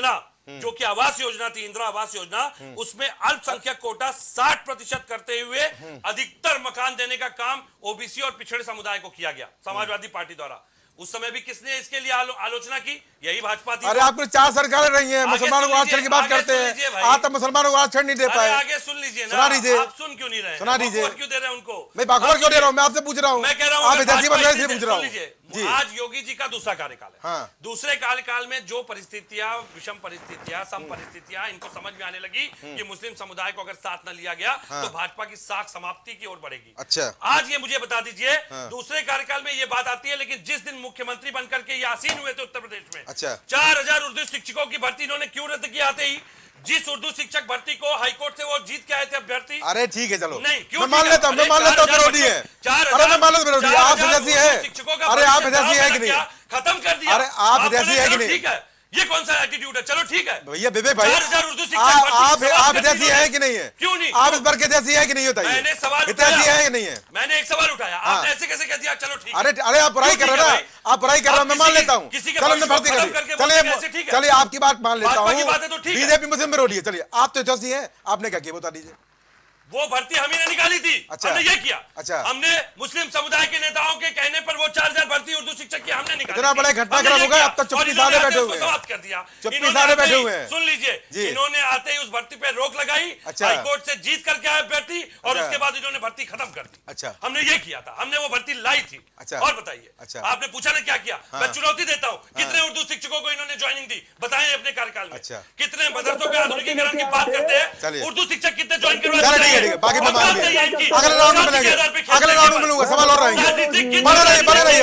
S7: जो कि आवास योजना थी, इंदिरा आवास योजना, उसमें अल्पसंख्यक कोटा 60% करते हुए अधिकतर मकान देने का काम ओबीसी और पिछड़े समुदाय को किया गया समाजवादी पार्टी द्वारा। उस समय भी किसने इसके लिए आलोचना की? यही भाजपा थी।
S2: अरे आपने 4 सरकारें रही हैं, मुसलमानों को आरक्षण की बात करते हैं, आप तो मुसलमानों को आरक्षण नहीं दे पाए।
S7: आगे सुन लीजिए ना,
S2: सुना लीजिए,
S7: आप सुन क्यों नहीं रहे?
S2: सुना लीजिए,
S7: क्यों दे रहे हैं उनको?
S2: मैं बाखबर क्यों दे रहा हूं? मैं आपसे पूछ रहा हूं,
S7: मैं कह रहा हूं
S2: आप ऐसी बदले से पूछ रहा हूं
S7: जी। आज योगी जी का दूसरा कार्यकाल है।
S2: हाँ।
S7: दूसरे कार्यकाल में जो परिस्थितियां, विषम परिस्थितियां, सम परिस्थितियां इनको समझ में आने लगी कि मुस्लिम समुदाय को अगर साथ न लिया गया तो भाजपा की साख समाप्ति की ओर बढ़ेगी।
S2: अच्छा,
S7: आज ये मुझे बता दीजिए, दूसरे कार्यकाल में ये बात आती है, लेकिन जिस दिन मुख्यमंत्री बनकर के ये आसीन हुए थे उत्तर प्रदेश में,
S2: अच्छा,
S7: 4000 उर्दू शिक्षकों की भर्ती इन्होंने क्यों रद्द किया? आते ही जिस उर्दू शिक्षक भर्ती को हाईकोर्ट से वो जीत के आए थे अभ्यर्थी।
S2: अरे ठीक है, चलो
S7: नहीं, क्यों
S2: मैं मान लेता हूं, मैं मान लेता हूं विरोधी है। अरे मैं मान लेता विरोधी, आप जैसी है। अरे आप जैसी है कि नहीं?
S7: खत्म कर दिया।
S2: अरे आप जैसी है कि नहीं?
S7: ठीक है, ये कौन सा एटीट्यूड है? चलो ठीक है
S2: भैया, विवेक भाई,
S7: 4000 उर्दू शिक्षक
S2: आप जैसी है कि नहीं है?
S7: क्यों नहीं?
S2: आप इस बार के जैसी है कि नहीं? होता
S7: मैंने सवाल
S2: जैसी है कि नहीं है?
S7: मैंने एक सवाल उठाया, आपने ऐसे कैसे कह दिया? चलो ठीक है।
S2: अरे आप पढ़ाई कर रहे हो ना, आप पढ़ाई कर रहे हो, मैं मान लेता हूँ। चलो मैं भर्ती करिए, चलिए आपकी बात मान लेता हूँ। बीजेपी मुस्लिम विरोधी है, चलिए आप तो जैसी है, आपने क्या किया बता दीजिए?
S7: वो भर्ती हम ही ने निकाली थी।
S2: अच्छा,
S7: हमने ये किया।
S2: अच्छा,
S7: हमने मुस्लिम समुदाय के नेताओं के कहने पर वो 4000 भर्ती उर्दू शिक्षक की हमने निकाली।
S2: इतना बड़ा घटनाक्रम हो गया, अब तक चुप्पी साधे बैठे हुए हैं।
S7: समाप्त कर दिया,
S2: चुप्पी साधे बैठे हुए हैं।
S7: सुन लीजिए, इन्होंने आते ही उस भर्ती पे रोक लगाई।
S2: अच्छा,
S7: हाईकोर्ट से जीत करके आए अभ्यर्थी, और उसके बाद इन्होंने भर्ती खत्म कर दी।
S2: अच्छा,
S7: हमने ये किया था, हमने वो भर्ती लाई थी।
S2: अच्छा,
S7: और बताइए,
S2: अच्छा,
S7: आपने पूछा ना क्या किया? मैं चुनौती देता हूँ, कितने उर्दू शिक्षकों को इन्होंने ज्वाइनिंग दी? बताएं अपने कार्यकाल में।
S2: अच्छा,
S7: कितने मदरसों के आधुनिकीकरण की बात करते हैं, उर्दू शिक्षक कितने ज्वाइन करवाए?
S2: बाकी अगले राउंड में मिलेंगे, अगले राउंड में मिलूंगा, सवाल और रहेंगे। बने रहिए, बने रहिए,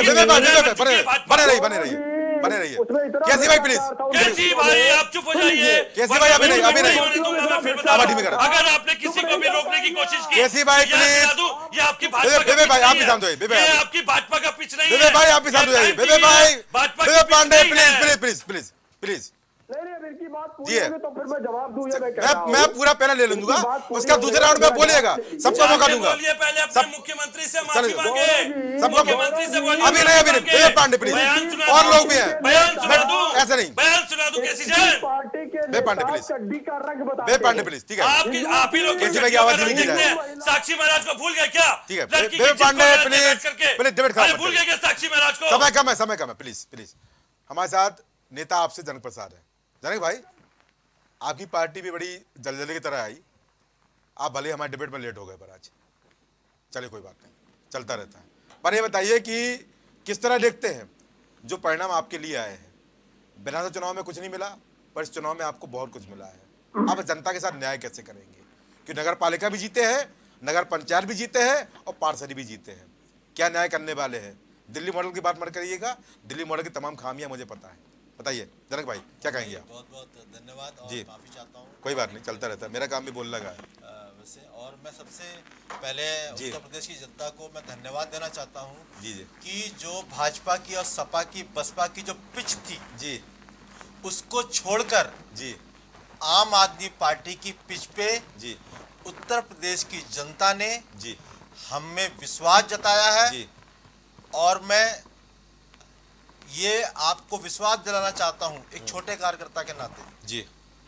S2: बने रहिए। कैसी भाई प्लीज,
S7: कैसी भाई आप चुप हो जाइए।
S2: कैसी भाई अभी नहीं,
S7: अगर आपने किसी को भी रोकने की कोशिश की,
S2: कैसी भाई प्लीज,
S7: ये आपकी भाजपा
S2: भाई आप भी शांत हो,
S7: ये आपकी भाजपा का पिच नहीं है।
S2: विवेक भाई आप भी शांत हो जाइए, विवेक भाई, विवेक पांडे प्लीज
S6: नहीं, बात पूरी होगी तो फिर मैं जवाब दूं या
S2: मैं पूरा पैनल ले लूंगा, उसका दूसरे राउंड में बोलिएगा, सबको मौका दूंगा।
S7: पहले अपने मुख्यमंत्री से माफी मांगे,
S2: सबको
S7: मुख्यमंत्री से बोलिए।
S2: अभी नहीं, विवेक पांडे प्लीज, और लोग भी हैं, ऐसे नहीं,
S7: बयान सुना दूं कैसी जाए?
S6: पार्टी के
S2: विवेक पांडे प्लीज,
S6: चड्डी का रंग बता,
S2: विवेक पांडे प्लीज, ठीक है,
S7: आप ही लोग
S2: कैसी भाई की आवाज नहीं है,
S7: साक्षी महाराज को भूल गए क्या?
S2: ठीक है, विवेक पांडे प्लीज डिबेट खत्म,
S7: भूल गए क्या साक्षी महाराज को?
S2: समय कम है, प्लीज। हमारे साथ नेता आपसे जनक प्रसाद है। जनक भाई, आपकी पार्टी भी बड़ी जलजले की तरह आई, आप भले हमारे डिबेट में लेट हो गए पर आज, चलिए कोई बात नहीं, चलता रहता है। पर ये बताइए कि किस तरह देखते हैं जो परिणाम आपके लिए आए हैं? विधानसभा चुनाव में कुछ नहीं मिला, पर इस चुनाव में आपको बहुत कुछ मिला है। आप जनता के साथ न्याय कैसे करेंगे? कि नगर पालिका भी जीते हैं, नगर पंचायत भी जीते हैं, और पार्षद भी जीते हैं, क्या न्याय करने वाले हैं? दिल्ली मॉडल की बात मत करिएगा, दिल्ली मॉडल की तमाम खामियां मुझे पता है। बताइए जनक भाई, क्या कहेंगे आप?
S8: बहुत बहुत धन्यवाद और माफी चाहता हूँ।
S2: कोई बात नहीं, चलता रहता है, मेरा काम भी बोलने का है
S8: वैसे। और मैं सबसे पहले उत्तर प्रदेश की जनता को मैं धन्यवाद देना चाहता हूँ कि जो भाजपा की और सपा की, बसपा की जो पिच थी जी, उसको छोड़कर जी आम आदमी पार्टी की पिच पे जी उत्तर प्रदेश की जनता ने जी हम में विश्वास जताया है जी। और मैं ये आपको विश्वास दिलाना चाहता हूं एक छोटे कार्यकर्ता के नाते जी,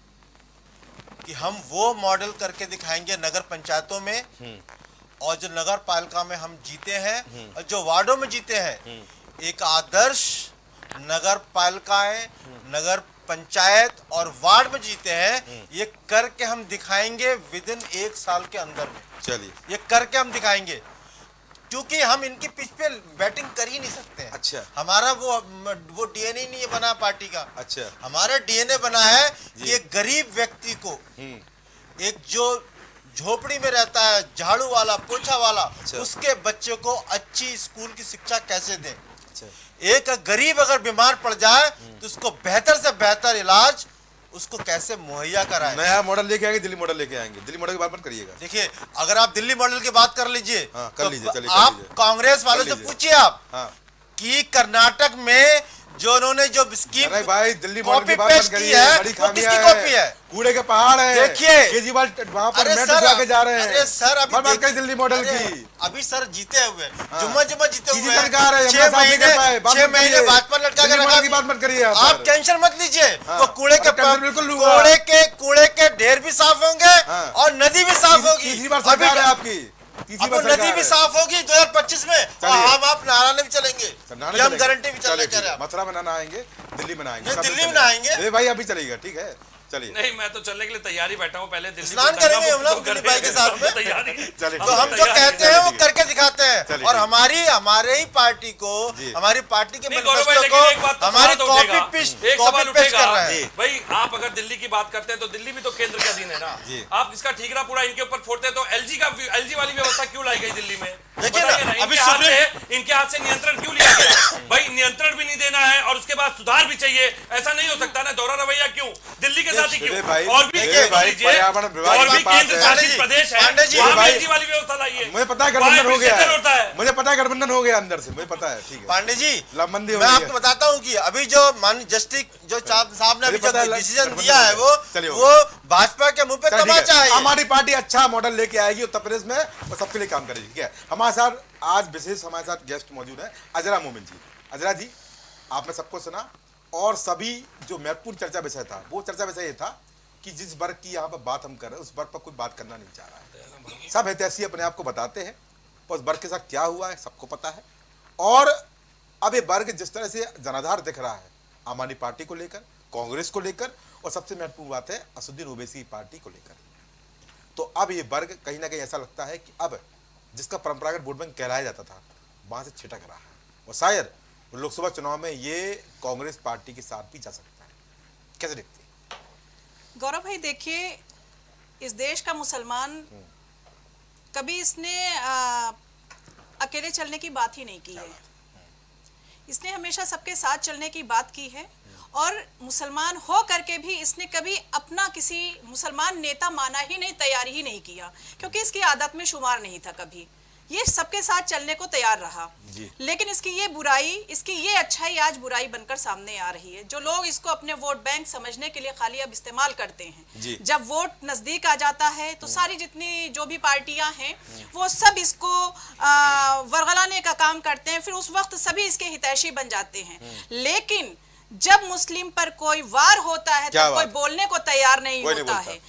S8: कि हम वो मॉडल करके दिखाएंगे नगर पंचायतों में, और जो नगर पालिका में हम जीते हैं और जो वार्डों में जीते हैं, एक आदर्श नगर पालिकाएं, नगर पंचायत और वार्ड में जीते हैं, ये करके हम दिखाएंगे विद इन 1 साल के अंदर में। चलिए, ये करके हम दिखाएंगे, क्योंकि हम इनकी पिच पे बैटिंग कर ही नहीं सकते हैं। अच्छा, हमारा वो डीएनए नहीं बना पार्टी का। अच्छा, हमारा डीएनए बना है कि एक गरीब व्यक्ति को, एक जो झोपड़ी में रहता है, झाड़ू वाला, पोछा वाला, उसके बच्चे को अच्छी स्कूल की शिक्षा कैसे दें। एक गरीब अगर बीमार पड़ जाए तो उसको बेहतर से बेहतर इलाज उसको कैसे मुहैया कराएं। नया मॉडल लेके आएंगे, दिल्ली मॉडल लेके आएंगे। दिल्ली मॉडल की बात मत करिएगा। देखिए, अगर आप दिल्ली मॉडल की बात कर लीजिए, कर लीजिए, चलिए, आप कांग्रेस वालों से पूछिए आप कि कर्नाटक में जो उन्होंने जो स्कीम
S2: भाई दिल्ली
S8: कॉपी पेस्ट की है वो किसकी कॉपी है?
S2: कूड़े के पहाड़ है।
S8: देखिए
S2: केजरीवाल वहां पर मेट्रो के जा रहे हैं।
S8: अरे सर अभी
S2: दिल्ली मॉडल की
S8: अभी सर जीते हुए जुम्मा जीते हुए
S2: 6
S8: महीने भाजपा लटका के रखा
S2: की बात मत करिए
S8: आप टेंशन मत लीजिए। तो कूड़े के ढेर भी साफ होंगे और नदी भी साफ होगी।
S2: तीसरी बार सरकार है आपकी,
S8: अब नदी भी साफ होगी 2025 में और हम आप नारायण भी चलेंगे, हम गारंटी भी चलेंगे।
S2: मथुरा में ना आएंगे, दिल्ली में आएंगे,
S8: दिल्ली में आएंगे
S2: भाई अभी चलेगा। ठीक है चलिए।
S7: नहीं मैं तो चलने के लिए तैयारी बैठा हूँ, पहले दिल्ली
S8: स्नान करेंगे हम लोग दिल्ली भाई के साथ में तैयारी। तो हम जो कहते हैं वो करके दिखाते हैं और हमारे ही पार्टी को, हमारी पार्टी के मैनिफेस्टो को हमारी कॉपी पेस्ट कर रहे हैं।
S7: भाई आप अगर दिल्ली की बात करते हैं तो दिल्ली भी तो केंद्र का अधीन है ना। आप इसका ठीकरा पूरा इनके ऊपर फोड़ते तो एलजी वाली व्यवस्था क्यों लाई गई दिल्ली में?
S8: देखिए अभी
S7: इनके हाथ से नियंत्रण क्यों लिया गया? भाई नियंत्रण भी नहीं देना है और उसके बाद सुधार भी चाहिए, ऐसा नहीं हो सकता ना। दोहरा रवैया क्यों दिल्ली के साथ ही क्यों? और भी केंद्र शासित प्रदेश है वाली व्यवस्था लाइए।
S2: मुझे पता है गठबंधन हो गया, मुझे पता है गठबंधन हो गया अंदर से, मुझे पता है। ठीक है
S8: पांडे जी
S2: लंबंदी
S8: मैं आपको बताता हूँ कि अभी जो माननीय जस्टिस जो साहब ने अभी जो डिसीजन दिया है वो भाजपा के मुंह पे तमाचा है।
S2: हमारी पार्टी अच्छा मॉडल लेके आएगी उत्तर प्रदेश में और सबके लिए काम करेगी। ठीक है हमारे साथ आज विशेष हमारे साथ गेस्ट मौजूद है अजरा मोमिन जी। अजरा जी आपने सबको सुना और सभी जो महत्वपूर्ण चर्चा विषय था वो चर्चा विषय ये था कि जिस वर्ग की यहाँ पर बात हम कर रहे हैं उस वर्ग पर कोई बात करना नहीं चाह रहा है। सब हितैषी अपने आप को बताते हैं और उस वर्ग के साथ क्या हुआ है सबको पता है। और अब ये वर्ग जिस तरह से जनाधार दिख रहा है आम आदमी पार्टी को लेकर, कांग्रेस को लेकर और सबसे महत्वपूर्ण बात है असदुद्दीन ओवैसी पार्टी को लेकर, तो अब ये वर्ग कहीं ना कहीं ऐसा लगता है कि अब जिसका परंपरागत वोट बैंक कहलाया जाता था वहां से छिटक रहा है और शायद लोकसभा चुनाव में ये कांग्रेस पार्टी के साथ भी जा सकता है। कैसे देखते हैं?
S9: गौरव भाई देखिए इस देश का मुसलमान कभी इसने अकेले चलने की बात ही नहीं की है। इसने हमेशा सबके साथ चलने की बात की है और मुसलमान हो करके भी इसने कभी अपना किसी मुसलमान नेता माना ही नहीं, तैयार ही नहीं किया, क्योंकि इसकी आदत में शुमार नहीं था कभी। ये सबके साथ चलने को तैयार रहा, लेकिन इसकी ये बुराई, इसकी ये अच्छाई आज बुराई बनकर सामने आ रही है। जो लोग इसको अपने वोट बैंक समझने के लिए खाली अब इस्तेमाल करते हैं, जब वोट नजदीक आ जाता है तो सारी जितनी जो भी पार्टियां हैं वो सब इसको वरगलाने का काम करते हैं, फिर उस वक्त सभी इसके हितैषी बन जाते हैं। लेकिन जब मुस्लिम पर कोई वार होता है तब कोई बोलने को तैयार नहीं होता है।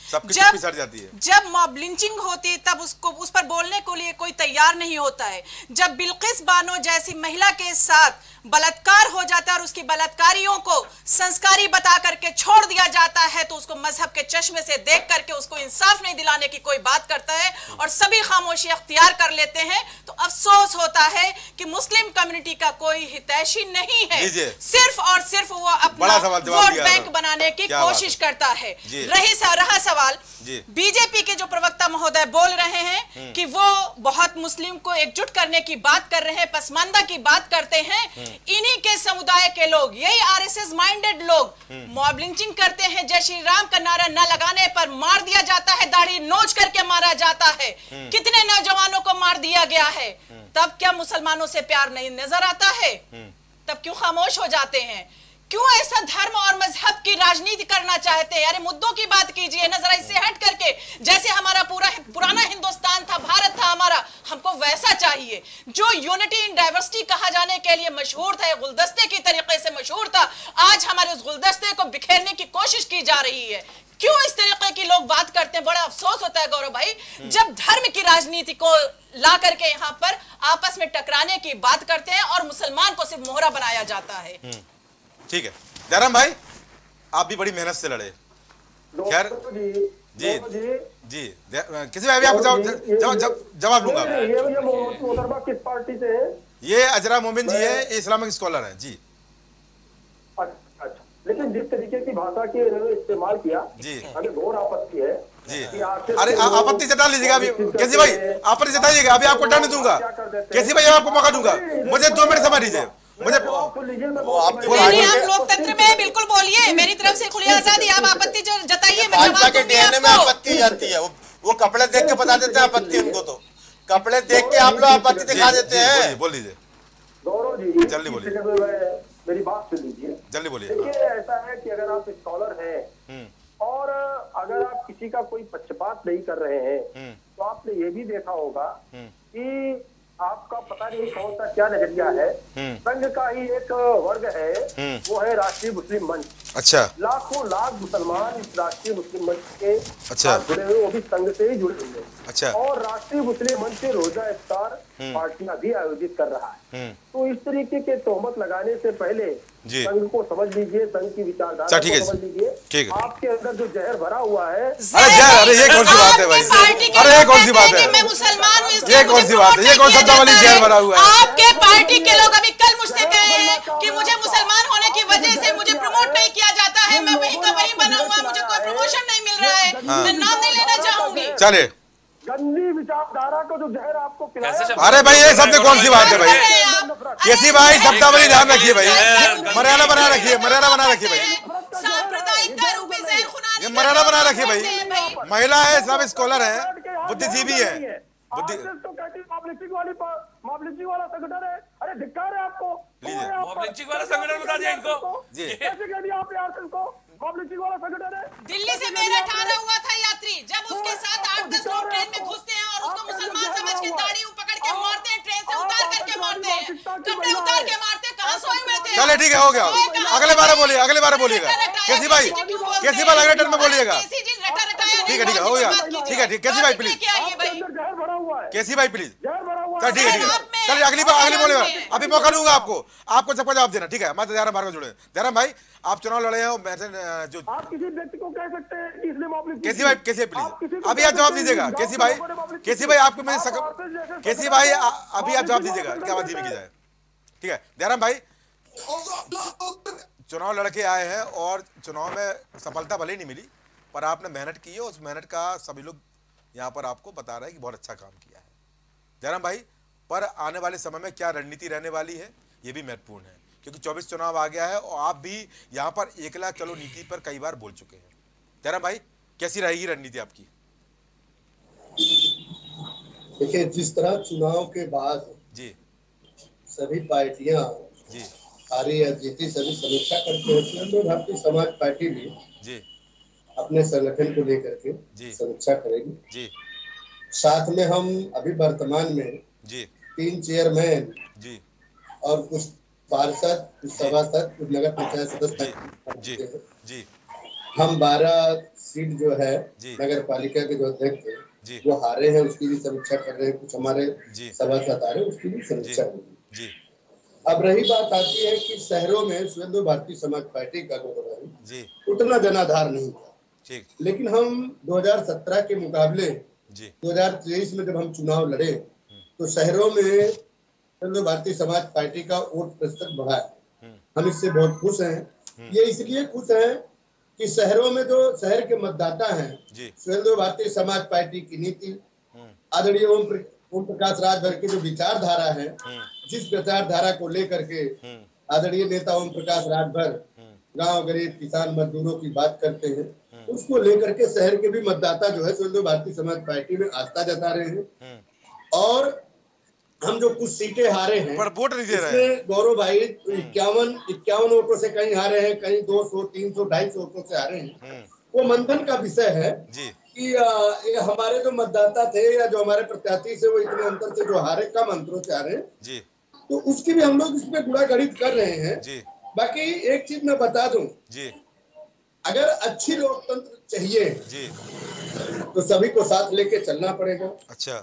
S9: जब मॉब लिंचिंग होती है तब उसको उस पर बोलने को लिए कोई तैयार नहीं होता है। जब बिल्किस बानो जैसी महिला के साथ बलात्कार हो जाता है और उसकी बलात्कारियों को संस्कारी बता करके छोड़ दिया जाता है तो उसको मजहब के चश्मे से देख करके उसको इंसाफ नहीं दिलाने की कोई बात करता है और सभी खामोशी अख्तियार कर लेते हैं, तो अफसोस होता है कि मुस्लिम कम्युनिटी का कोई हितैषी नहीं है। सिर्फ और सिर्फ वो अपना वोट बैंक बनाने की कोशिश करता है। रहा सवाल बीजेपी के जो प्रवक्ता महोदय बोल रहे हैं कि वो बहुत मुस्लिम को एकजुट करने की बात कर रहे हैं, पसमानदा की बात करते हैं। इन्हीं के समुदाय के लोग, यही आरएसएस माइंडेड लोग मॉब लिंचिंग करते हैं। जय श्री राम का नारा न लगाने पर मार दिया जाता है, दाढ़ी नोच करके मारा जाता है। कितने नौजवानों को मार दिया गया है। तब क्या मुसलमानों से प्यार नहीं नजर आता है? तब क्यों खामोश हो जाते हैं? क्यों ऐसा धर्म और मजहब की राजनीति करना चाहते हैं? अरे मुद्दों की बात कीजिए ना जरा, इससे हट करके। जैसे हमारा पुराना हिंदुस्तान था, भारत था हमारा, हमको वैसा चाहिए जो यूनिटी इन डाइवर्सिटी कहा जाने के लिए मशहूर था, गुलदस्ते की तरीके से मशहूर था। आज हमारे उस गुलदस्ते को बिखेरने की कोशिश की जा रही है। क्यों इस तरीके की लोग बात करते हैं? बड़ा अफसोस होता है गौरव भाई, जब धर्म की राजनीति को ला करके यहाँ पर आपस में टकराने की बात करते हैं और मुसलमान को सिर्फ मोहरा बनाया जाता है।
S2: ठीक है जयराम भाई, आप भी बड़ी मेहनत से लड़े। खैर जी जी किसी भाई आपको जवाब दूंगा।
S6: किस पार्टी से है?
S2: ये अजरा मोमिन जी है, इस्लामिक स्कॉलर है जी।
S6: अच्छा, लेकिन जिस तरीके की भाषा के इन्होंने इस्तेमाल किया जी, हमें घोर आपत्ति है जी।
S2: अरे आपत्ति जता लीजिएगा अभी कैसी भाई, आपत्ति जताइएगा, अभी आपको टर्न दूंगा। कैसी भाई आपको मौका दूंगा, मुझे 2 मिनट समय दीजिए मुझे।
S9: आप लोकतंत्र में बिल्कुल बोलिए, मेरी तरफ से खुली आजादी, आप आपत्ति जताइए।
S8: भाजपा के डीएनए में आपत्ति जाती है, वो कपड़े देख के बता देते हैं आपत्ति उनको, तो कपड़े देख के आप लोग आपत्ति दिखा देते हैं।
S2: बोल दीजिए
S6: गौरव जी,
S2: जल्दी बोलिए।
S6: मेरी बात सुन लीजिए,
S2: जल्दी बोलिए।
S6: देखिए ऐसा है कि अगर आप स्कॉलर हैं और अगर आप किसी का कोई पक्षपात नहीं कर रहे हैं तो आपने ये भी देखा होगा कि आपका पता नहीं कौन सा क्या नजरिया है, संघ का ही एक वर्ग है, वो है राष्ट्रीय मुस्लिम मंच।
S2: अच्छा।
S6: लाखों लाख मुसलमान इस राष्ट्रीय मुस्लिम मंच के
S2: अच्छा
S6: जुड़े हुए, वो भी संघ से ही जुड़े हुए।
S2: अच्छा।
S6: और राष्ट्रीय मुस्लिम मंच से रोजा इफ्तार पार्टियां भी आयोजित कर रहा है। तो इस तरीके के तोहमत लगाने से पहले संघ को समझ लीजिए, संघ की विचारधारा को समझ लीजिए। आपके अंदर जो जहर भरा हुआ है,
S2: अरे ये कौन सी बात है भाई, अरे ये कौन सी बात है,
S9: मैं मुसलमान हूँ,
S2: ये कौन सी बात है, ये कौन शब्दावली जहर भरा हुआ है।
S9: आपके पार्टी के लोग अभी कल मुझसे कहे हैं कि मुझे मुसलमान होने की वजह से मुझे प्रमोट नहीं किया जाता है, मैं वहीं का वहीं बना हुआ, मुझे कोई प्रमोशन नहीं मिल रहा है, मैं नाम नहीं लेना चाहूंगी।
S2: चले,
S6: गंदी विचारधारा को जो जहर आपको पिलाया।
S2: अरे भाई ये शब्द कौन सी बात है भाई, कैसी भाई शब्दावली ध्यान रखिए भाई, मर्यादा बना रखिए, मर्यादा बना रखिए भाई,
S9: सांप्रदायिकता रूपी जहर खुरानी,
S2: ये मर्यादा बना रखिए भाई। महिला है, सब स्कॉलर है, बुद्धिजीवी है,
S6: तो कहती मॉब वाला संगठन है। अरे धिक्कार है आपको,
S7: मॉब लिंचिंग वाला संगठन बता दिया इनको
S2: जी।
S6: कैसे कह दिया आपने आरएसएस को मॉब लिंचिंग वाला संगठन है?
S9: दिल्ली से मेरठ आ रहा हुआ था यात्री, जब उसके साथ 8-10 लोग ट्रेन में घुसते हैं और उसको मुसलमान समझ के दाढ़ी पकड़ के मारते हैं, ट्रेन से उतार करके मारते हैं, कपड़े उतार के मारते हैं, कहाँ सोए हुए थे?
S2: चले ठीक है, हो गया, अगले बार बोलिए, अगले बार बोलिएगा, कैसी भाई, कैसी बार अगले टर्न में बोलिएगा, ठीक है ठीक है, हो गया, ठीक है ठीक, कैसी भाई प्लीज, कैसी भाई प्लीज, चल ठीक है ठीक है, चलिए अगली बार अगली बोलेगा, अभी मौका दूंगा आपको, आपको सबका जवाब देना, ठीक है। हमारे जयराम भार्गव जुड़े, जयराम भाई आप चुनाव लड़े हैं, जो
S6: आप किसी व्यक्ति को कह सकते हैं कि इसने मॉब लिंचिंग,
S2: कैसी भाई, कैसी प्लीज अभी आप जवाब दीजिएगा, कैसी भाई आपको मैं कैसी भाई अभी आप जवाब दीजिएगा, क्या बात धीमी की जाए, ठीक है। जयराम भाई चुनाव लड़के आए हैं और चुनाव में सफलता भले ही नहीं मिली, पर आपने मेहनत की है, उस मेहनत का सभी लोग यहाँ पर आपको बता रहे हैं कि बहुत अच्छा काम किया है। जयराम भाई, पर आने वाले समय में क्या रणनीति रहने वाली है, ये भी महत्वपूर्ण है, क्योंकि 24 चुनाव आ गया है और आप भी यहाँ पर एकला चलो नीति पर कई बार बोल चुके हैं। जयराम भाई कैसी रहेगी रणनीति आपकी?
S10: देखिए, जिस तरह चुनाव के बाद
S2: जी
S10: सभी पार्टियां
S2: जी
S10: हारी या जीती सभी समीक्षा करते हैं, तो भारतीय समाज पार्टी भी
S2: जी
S10: अपने संगठन को लेकर के समीक्षा करेगी
S2: जी।
S10: साथ में हम अभी वर्तमान में
S2: जी
S10: 3 चेयरमैन
S2: जी
S10: और कुछ पार्षद, कुछ सभासद, कुछ नगर पंचायत सदस्य
S2: जी जी,
S10: हम 12 सीट जो है नगर पालिका के जो अध्यक्ष थे वो हारे हैं, उसकी भी समीक्षा कर रहे हैं, कुछ हमारे सभासद आ रहे हैं, उसकी भी समीक्षा होगी। अब रही बात आती है कि शहरों में स्वयं भारतीय समाज पार्टी का उतना जनाधार नहीं था, लेकिन हम 2017 के मुकाबले 2023 में जब हम चुनाव लड़े तो शहरों में भारतीय समाज पार्टी का वोट प्रतिशत बढ़ा है। हम इससे बहुत खुश हैं। ये इसलिए खुश हैं कि शहरों में जो शहर के मतदाता हैं, स्वयं भारतीय समाज पार्टी की नीति, आदरणीय ओम प्रकाश राजभर की जो विचारधारा है, जिस विचारधारा को लेकर के आदरणीय नेता ओम प्रकाश राजभर गांव गरीब किसान मजदूरों की बात करते हैं, उसको लेकर के शहर के भी मतदाता जो है स्वयं भारतीय समाज पार्टी में आस्था जता रहे हैं। और हम जो कुछ सीटें हारे हैं,
S2: पर वोट नहीं दे रहे हैं,
S10: गौरव भाई 51 वोटों से कहीं हारे हैं, कहीं 200, 300, 250 वोटों से हारे हैं। वो मंथन का विषय है कि हमारे जो मतदाता थे या जो हमारे प्रत्याशी से वो इतने अंतर से जो हारे, कम अंतरों से हारे, तो उसकी भी हम लोग इसमें गुणा गणित कर रहे हैं। बाकी एक चीज मैं बता दूं, अगर अच्छी लोकतंत्र चाहिए तो सभी को साथ लेके चलना पड़ेगा।
S2: अच्छा,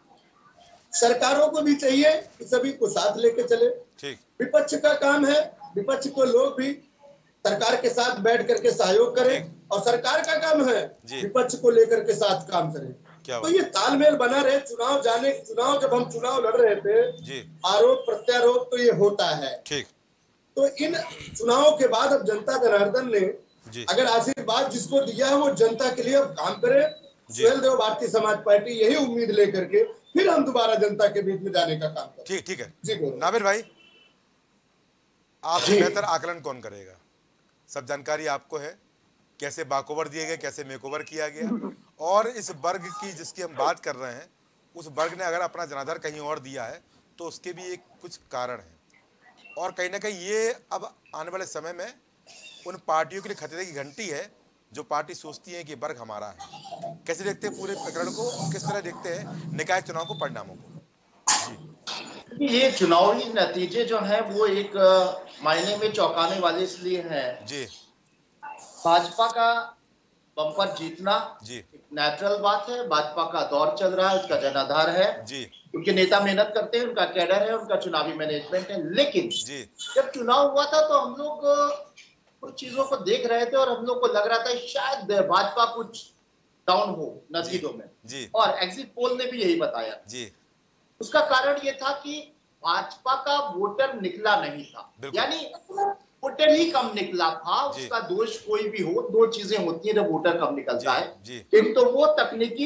S10: सरकारों को भी चाहिए कि सभी को साथ लेके चले। विपक्ष का काम है, विपक्ष को लोग भी सरकार के साथ बैठ करके सहयोग करें, और सरकार का काम है विपक्ष को लेकर के साथ काम करें। तो ये तालमेल बना रहे। चुनाव जब हम चुनाव लड़ रहे थे, आरोप प्रत्यारोप तो ये होता है। तो इन चुनावों के बाद अब जनता जनार्दन ने अगर आशीर्वाद जिसको दिया है वो जनता के लिए अब काम करे। स्वयं भारतीय समाज पार्टी यही उम्मीद लेकर के फिर हम दोबारा जनता के बीच में जाने का काम करें।
S2: ठीक है जी। नाबिर भाई, आपसे बेहतर आकलन कौन करेगा? सब जानकारी आपको है, कैसे बाकोवर दिए गए, कैसे मेकओवर किया गया, और इस वर्ग की जिसकी हम बात कर रहे हैं, उस वर्ग ने अगर अपना जनाधार कहीं और दिया है तो उसके भी एक कुछ कारण है। और कहीं ना कहीं ये अब आने वाले समय में उन पार्टियों के लिए खतरे की घंटी है जो पार्टी सोचती है कि वर्ग हमारा है। कैसे देखते हैं पूरे प्रकरण को और किस तरह देखते हैं निकाय चुनाव को, परिणामों को? जी,
S11: ये चुनावी नतीजे जो हैं वो एक मायने में चौंकाने वाले इसलिए हैं
S2: जी,
S11: भाजपा का बम्पर जीतना
S2: जी,
S11: एक नेचुरल बात है। भाजपा का दौर चल रहा है, उसका जनाधार है
S2: जी,
S11: उनके नेता मेहनत करते हैं, उनका कैडर है, उनका चुनावी मैनेजमेंट है। लेकिन
S2: जी,
S11: जब चुनाव हुआ था तो हम लोग कुछ चीजों को देख रहे थे और हम लोग को लग रहा था शायद भाजपा कुछ डाउन हो नतीजों में,
S2: जी,
S11: और एग्जिट पोल ने भी यही बताया।
S2: जी,
S11: उसका कारण ये था कि भाजपा का वोटर निकला नहीं था, यानी वोटर ही कम निकला था। उसका दोष कोई भी हो, दो चीजें होती है जब वोटर कम निकलता है। एक तो वो तकनीकी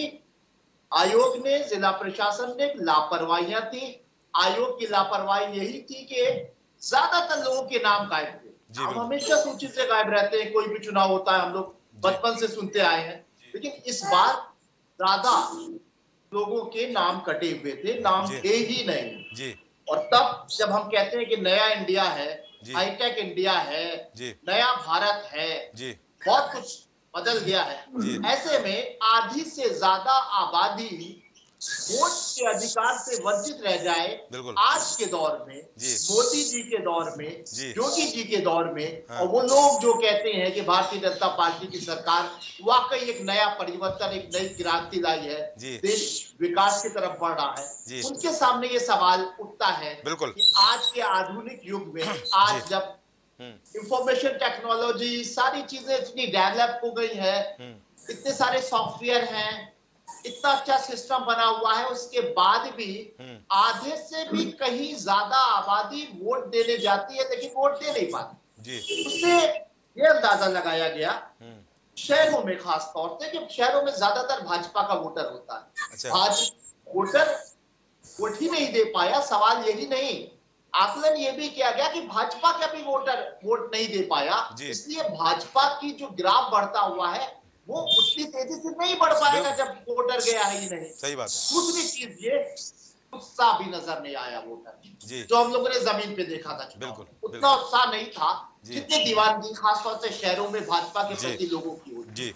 S11: आयोग ने, जिला प्रशासन ने लापरवाहियां थी। आयोग की लापरवाही यही थी कि ज्यादातर लोगों के नाम गायब थे। हम हमेशा सूची से गायब रहते हैं, कोई भी चुनाव होता है हम लोग बचपन से सुनते आए हैं, लेकिन इस बार ज्यादा लोगों के नाम कटे हुए थे, नाम थे ही नहीं। और तब जब हम कहते हैं कि नया इंडिया है, हाईटेक इंडिया है, नया भारत है, बहुत कुछ बदल गया है, ऐसे में आधी से ज्यादा आबादी वोट के अधिकार से वंचित रह जाए आज के दौर में, मोदी जी के दौर में, योगी जी के दौर में, और वो लोग जो कहते हैं कि भारतीय जनता पार्टी की सरकार वाकई एक नया परिवर्तन, एक नई क्रांति लाई है, देश विकास की तरफ बढ़ रहा है, उनके सामने ये सवाल उठता है कि आज के आधुनिक युग में, आज जब इंफॉर्मेशन टेक्नोलॉजी सारी चीजें इतनी डेवलप हो गई है, इतने सारे सॉफ्टवेयर हैं, इतना अच्छा सिस्टम बना हुआ है, उसके बाद भी आधे से भी कहीं ज्यादा आबादी वोट देने जाती है लेकिन वोट दे नहीं पाती। उससे ये अंदाजा लगाया गया शहरों में, खास तौर से कि शहरों में ज्यादातर भाजपा का वोटर होता है। भाजपा वोटर वोट ही नहीं दे पाया। सवाल यही नहीं, आकलन ये भी किया गया कि भाजपा का भी वोटर वोट नहीं दे पाया, इसलिए भाजपा की जो ग्राफ बढ़ता हुआ है वो उतनी तेजी से नहीं बढ़ पाएगा जब वोटर गया ही नहीं।
S2: सही बात है।
S11: दूसरी चीज ये उत्साह भी नजर नहीं आया वोटर, जो हम लोगों ने जमीन पे देखा था चुनाव, उतना उत्साह नहीं था जितनी दीवानगी खासतौर से शहरों में भाजपा के प्रति लोगों की होती।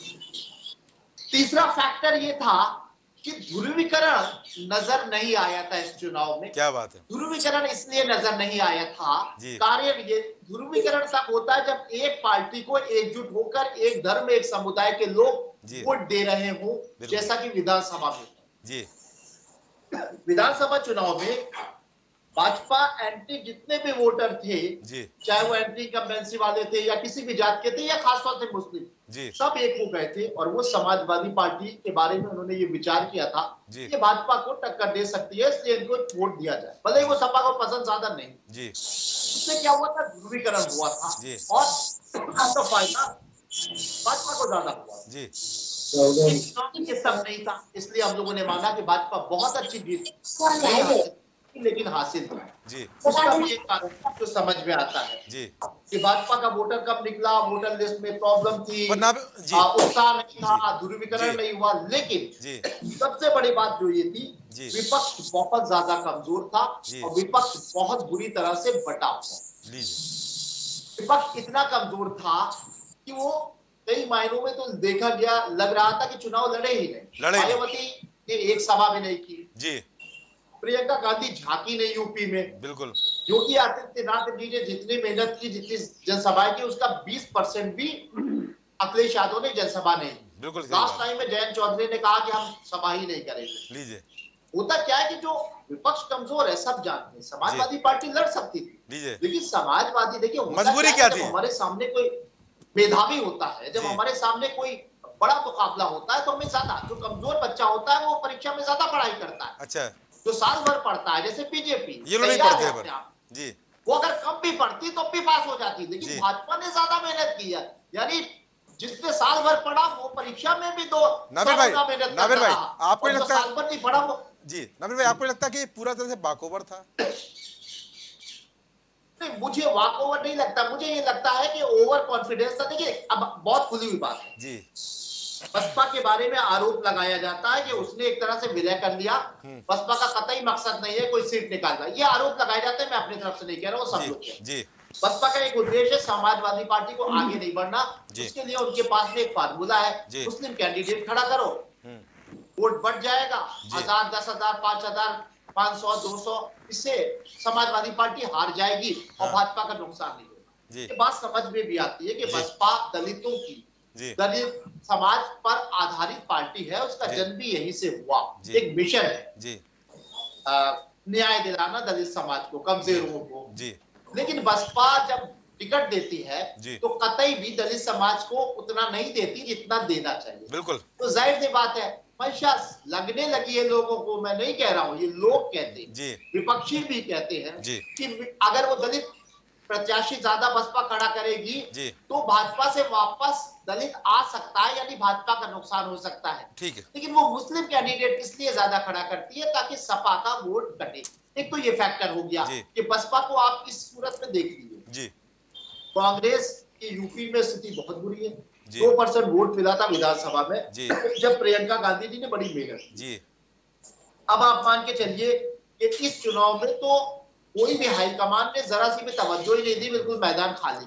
S11: तीसरा फैक्टर ये था कि ध्रुवीकरण नजर नहीं आया था इस चुनाव में।
S2: क्या बात है?
S11: ध्रुवीकरण इसलिए नजर नहीं आया था, कार्य ये ध्रुवीकरण तक होता है जब एक पार्टी को एकजुट होकर एक धर्म, एक समुदाय के लोग वोट दे रहे हो, जैसा कि विधानसभा में। विधानसभा चुनाव में भाजपा एंटी जितने भी वोटर थे, चाहे वो एंटी इनकम्बेंसी वाले थे या किसी भी जात के थे या खासतौर से मुस्लिम, सब एक हो गए थे और वो समाजवादी पार्टी के बारे में उन्होंने ये विचार किया था कि भाजपा को टक्कर दे सकती है, इसलिए इनको वोट दिया जाए, भले ही वो सपा को पसंद ज्यादा नहीं। उससे क्या हुआ था? ध्रुवीकरण हुआ था और उसका फायदा भाजपा को ज्यादा हुआ। सिस्टम नहीं था, इसलिए हम लोगों ने माना कि भाजपा बहुत अच्छी जीत लेकिन हासिल हुई। उसका भी एक कारण जो समझ में आता है कि भाजपा का वोटर कब निकला, वोटर लिस्ट में प्रॉब्लम थी, उत्साह नहीं था, ध्रुवीकरण नहीं हुआ, लेकिन सबसे बड़ी बात जो ये थी, विपक्ष बहुत ज्यादा कमजोर था और विपक्ष बहुत बुरी तरह से बटा हुआ। विपक्ष इतना कमजोर था कि वो कई मायनों में तो देखा गया, लग रहा था कि चुनाव लड़े ही नहीं। मायावती ने एक सभा भी नहीं की, प्रियंका गांधी झांकी नहीं यूपी में, बिल्कुल योगी आदित्यनाथ जी ने जितनी मेहनत की, जितनी जनसभाएं की, उसका 20% भी अखिलेश यादव ने जनसभा नहीं की। बिल्कुल लास्ट टाइम में जयंत चौधरी ने कहा कि हम सभा ही नहीं करेंगे। होता क्या है कि जो विपक्ष कमजोर है, सब जानते हैं, समाजवादी पार्टी लड़ सकती थी, लेकिन समाजवादी देखिए मजबूरी क्या थी, हमारे सामने कोई मेधावी होता है, जब हमारे सामने कोई बड़ा मुकाबला होता है तो हमें ज्यादा, जो कमजोर बच्चा होता है वो परीक्षा में ज्यादा पढ़ाई करता है। अच्छा, जो साल भर पढ़ता है, जैसे बीजेपी ये नहीं पढ़ते जी, वो अगर कम भी पढ़ती तो भी पास हो जाती, लेकिन भाजपा ने ज्यादा मेहनत की है, यानी जिसने साल भर पढ़ा वो परीक्षा में भी नाबिर भाई
S2: आपको लगता है
S11: साल भर नहीं पढ़ा वो
S2: जी, नाबिर भाई आपको लगता है कि पूरा तरह से वॉकओवर था?
S11: नहीं, मुझे वॉकओवर नहीं लगता, मुझे ये लगता है कि ओवर कॉन्फिडेंस था। देखिए अब बहुत खुली हुई बात है जी, बसपा के बारे में आरोप लगाया जाता है कि उसने एक तरह से विलय कर लिया, बसपा का कतई मकसद नहीं है कोई सीट निकालना, ये आरोप लगाया जाता है। मैं अपनी तरफ से नहीं कह रहा हूँ, सब लोग बसपा का एक उद्देश्य है समाजवादी पार्टी को आगे नहीं बढ़ना, उसके लिए उनके पास में एक फार्मूला है, मुस्लिम कैंडिडेट खड़ा करो, वोट बढ़ जाएगा, 1000, 10,000, 5,000, 500, 200, इससे समाजवादी पार्टी हार जाएगी और भाजपा का नुकसान नहीं होगा। ये बात समझ में भी आती है कि बसपा दलितों की, दलित समाज पर आधारित पार्टी है, उसका जन्म भी यहीं से हुआ, एक मिशन है न्याय दिलाना दलित समाज को, कमजोरों को। लेकिन बसपा जब टिकट देती है तो कतई भी दलित समाज को उतना नहीं देती जितना देना चाहिए।
S2: बिल्कुल।
S11: तो जाहिर सी बात है मंशा लगने लगी है लोगों को, मैं नहीं कह रहा हूं, ये लोग कहते हैं, विपक्षी भी कहते हैं कि अगर वो दलित प्रत्याशी ज्यादा बसपा खड़ा करेगी तो भाजपा से वापस दलित आ सकता है, यानी भाजपा का नुकसान हो सकता है।
S2: ठीक है।
S11: लेकिन वो मुस्लिम कैंडिडेट इसलिए ज्यादा खड़ा करती है ताकि सपा का वोट कटे। एक तो ये फैक्टर हो गया कि बसपा को आप इस सूरत में देख लीजिए, कांग्रेस की यूपी में स्थिति बहुत बुरी है, 2% वोट मिला था विधानसभा में जब प्रियंका गांधी जी ने बड़ी मेहनत की। अब आप मान के चलिए कि इस चुनाव में तो कोई भी हाईकमान ने जरा सी भी तवज्जो ही नहीं दी, बिल्कुल मैदान खाली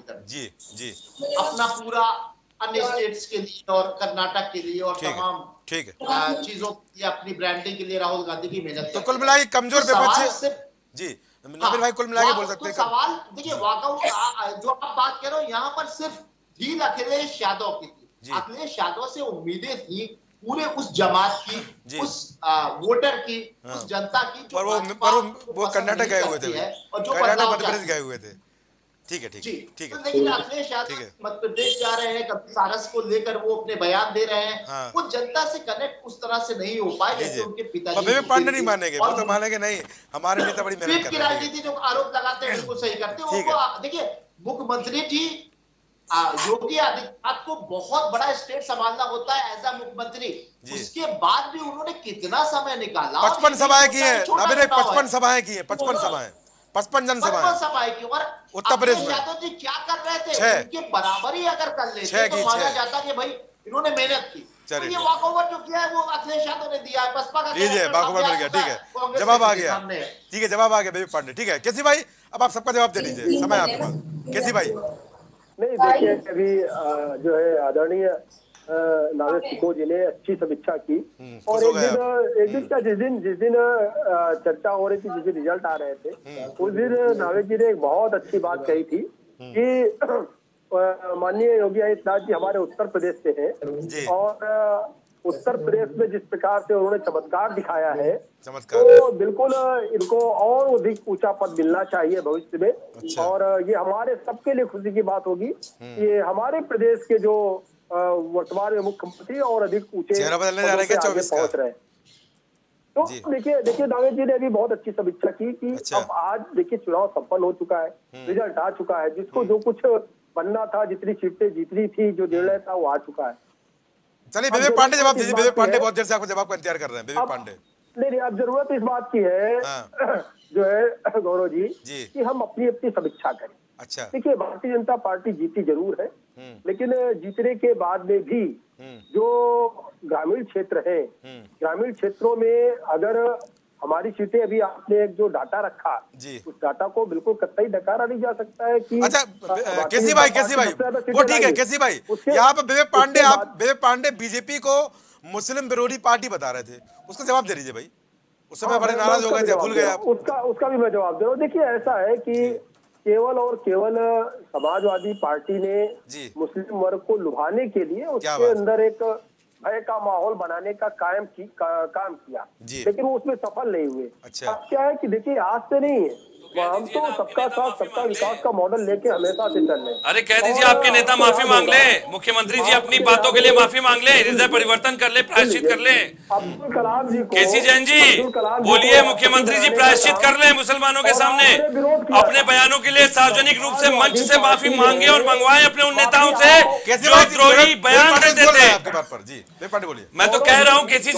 S11: कर अपना पूरा अन्य स्टेट्स के लिए और कर्नाटक के लिए और तमाम चीजों के लिए अपनी ब्रांडिंग के लिए राहुल गांधी की मेहनत।
S2: तो कुल मिला के कमजोर विपक्ष जी नाबिल भाई कुल मिला के बोल सकते हैं।
S11: सवाल देखिए वॉकआउट जो आप बात कर रहे हो यहाँ पर सिर्फ ढील अखिलेश यादव की थी। अखिलेश यादव से उम्मीदें थी पूरे उस जमात की, उस वोटर की, उस जनता की जो
S2: वो कर्नाटक गए हुए थे
S11: और जो
S2: कर्नाटक मध्य प्रदेश गए हुए थे। ठीक है ठीक है।
S11: लेकिन अखिलेश यादव मध्य प्रदेश जा रहे हैं, कभी सारस को लेकर वो अपने बयान दे रहे हैं, वो जनता से कनेक्ट उस तरह से नहीं हो पाए जैसे उनके पिताजी।
S2: पांडे नहीं मानेंगे, वो तो मानेंगे नहीं, हमारे नेता बड़ी मेहनत कर रहे हैं।
S11: राजनीति जो आरोप लगाते हैं बिल्कुल सही करते हैं। देखिए मुख्यमंत्री जी योगी आदित्यनाथ को बहुत बड़ा स्टेट संभालना होता है एज अ मुख्यमंत्री, उसके बाद भी उन्होंने कितना समय निकाला,
S2: 55 सभाएं की है, 55 सभाएं की है, 55 सभाएं, 55 जनसभाएं
S11: की। और
S2: उत्तर प्रदेश में
S11: यादव जी क्या कर रहे थे, उनके बराबरी अगर कर लेते तो माना जाता कि भाई इन्होंने मेहनत की। तो ये वॉकओवर जो किया है वो अखिलेश यादव ने दिया है, बसपा का
S2: वॉकओवर मिल गया। ठीक है, जवाब आ गया। ठीक है, जवाब आ गया बेबी पांडे। ठीक है केसी भाई, अब आप सबका जवाब दे दीजिए, समय आपके पास। केसी भाई
S6: नहीं देखिए, अभी जो है आदरणीय नावेद सिकोह जी ने अच्छी समीक्षा की और एक दिन का जिस दिन चर्चा हो रही थी, जिस दिन रिजल्ट आ रहे थे, उस दिन नावेद जी ने एक बहुत अच्छी बात कही थी कि माननीय योगी आदित्यनाथ जी हमारे उत्तर प्रदेश से हैं और उत्तर प्रदेश में जिस प्रकार से उन्होंने चमत्कार दिखाया है तो बिल्कुल इनको और अधिक ऊंचा पद मिलना चाहिए भविष्य में। अच्छा। और ये हमारे सबके लिए खुशी की बात होगी कि हमारे प्रदेश के जो वर्तमान में मुख्यमंत्री और अधिक ऊंचे पहुंच रहे हैं। तो देखिए नावेद जी ने अभी बहुत अच्छी समीक्षा की कि अब आज देखिए चुनाव संपन्न हो चुका है, रिजल्ट आ चुका है, जिसको जो कुछ बनना था, जितनी सीटें जीतनी थी, जो निर्णय था वो आ चुका है।
S2: चलिए बेबी पांडे जवाब दीजिए। बेबी पांडे बहुत देर से आपको जवाब का इंतजार कर रहे हैं। बेबी पांडे
S6: नहीं, अब जरूरत इस बात की है जो है गौरव जी कि हम अपनी समीक्षा करें।
S2: अच्छा,
S6: देखिए भारतीय जनता पार्टी जीती जरूर है, लेकिन जीतने के बाद में भी जो ग्रामीण क्षेत्र है, ग्रामीण क्षेत्रों में अगर हमारी सीटें, अभी आपने एक जो डाटा रखा उस डाटा को बिल्कुल कतई नकारा नहीं जा सकता है कि
S2: अच्छा केसी भाई वो ठीक है। केसी भाई यहाँ पे बेबी पांडे बीजेपी को मुस्लिम विरोधी पार्टी बता रहे थे, उसका जवाब दे दीजिए भाई। उस समय बड़े नाराज हो गए थे, भूल गए आप।
S6: उसका भी मैं जवाब दे रहा हूँ। देखिए ऐसा है कि केवल और केवल समाजवादी पार्टी ने मुस्लिम वर्ग को लुभाने के लिए उसके अंदर एक भय का माहौल बनाने का काम किया, लेकिन वो उसमें सफल नहीं हुए।
S2: अच्छा।
S6: अब क्या है कि देखिए आज से नहीं है, हम तो सबका साथ सबका विकास का मॉडल लेके हमेशा से चल रहे।
S7: अरे कह दीजिए आपके नेता माफी मांग ले, मुख्यमंत्री जी अपनी बातों के लिए माफी मांग ले, हृदय परिवर्तन कर ले, प्रायश्चित कर ले।
S6: अब्दुल कलाम जी को,
S7: केसी जैन जी बोलिए, मुख्यमंत्री जी प्रायश्चित कर ले मुसलमानों के सामने, अपने बयानों के लिए सार्वजनिक रूप से मंच से माफी मांगे और मंगवाए अपने उन नेताओं से जो द्रोही बयान देते थे। मैं तो कह रहा हूँ केसी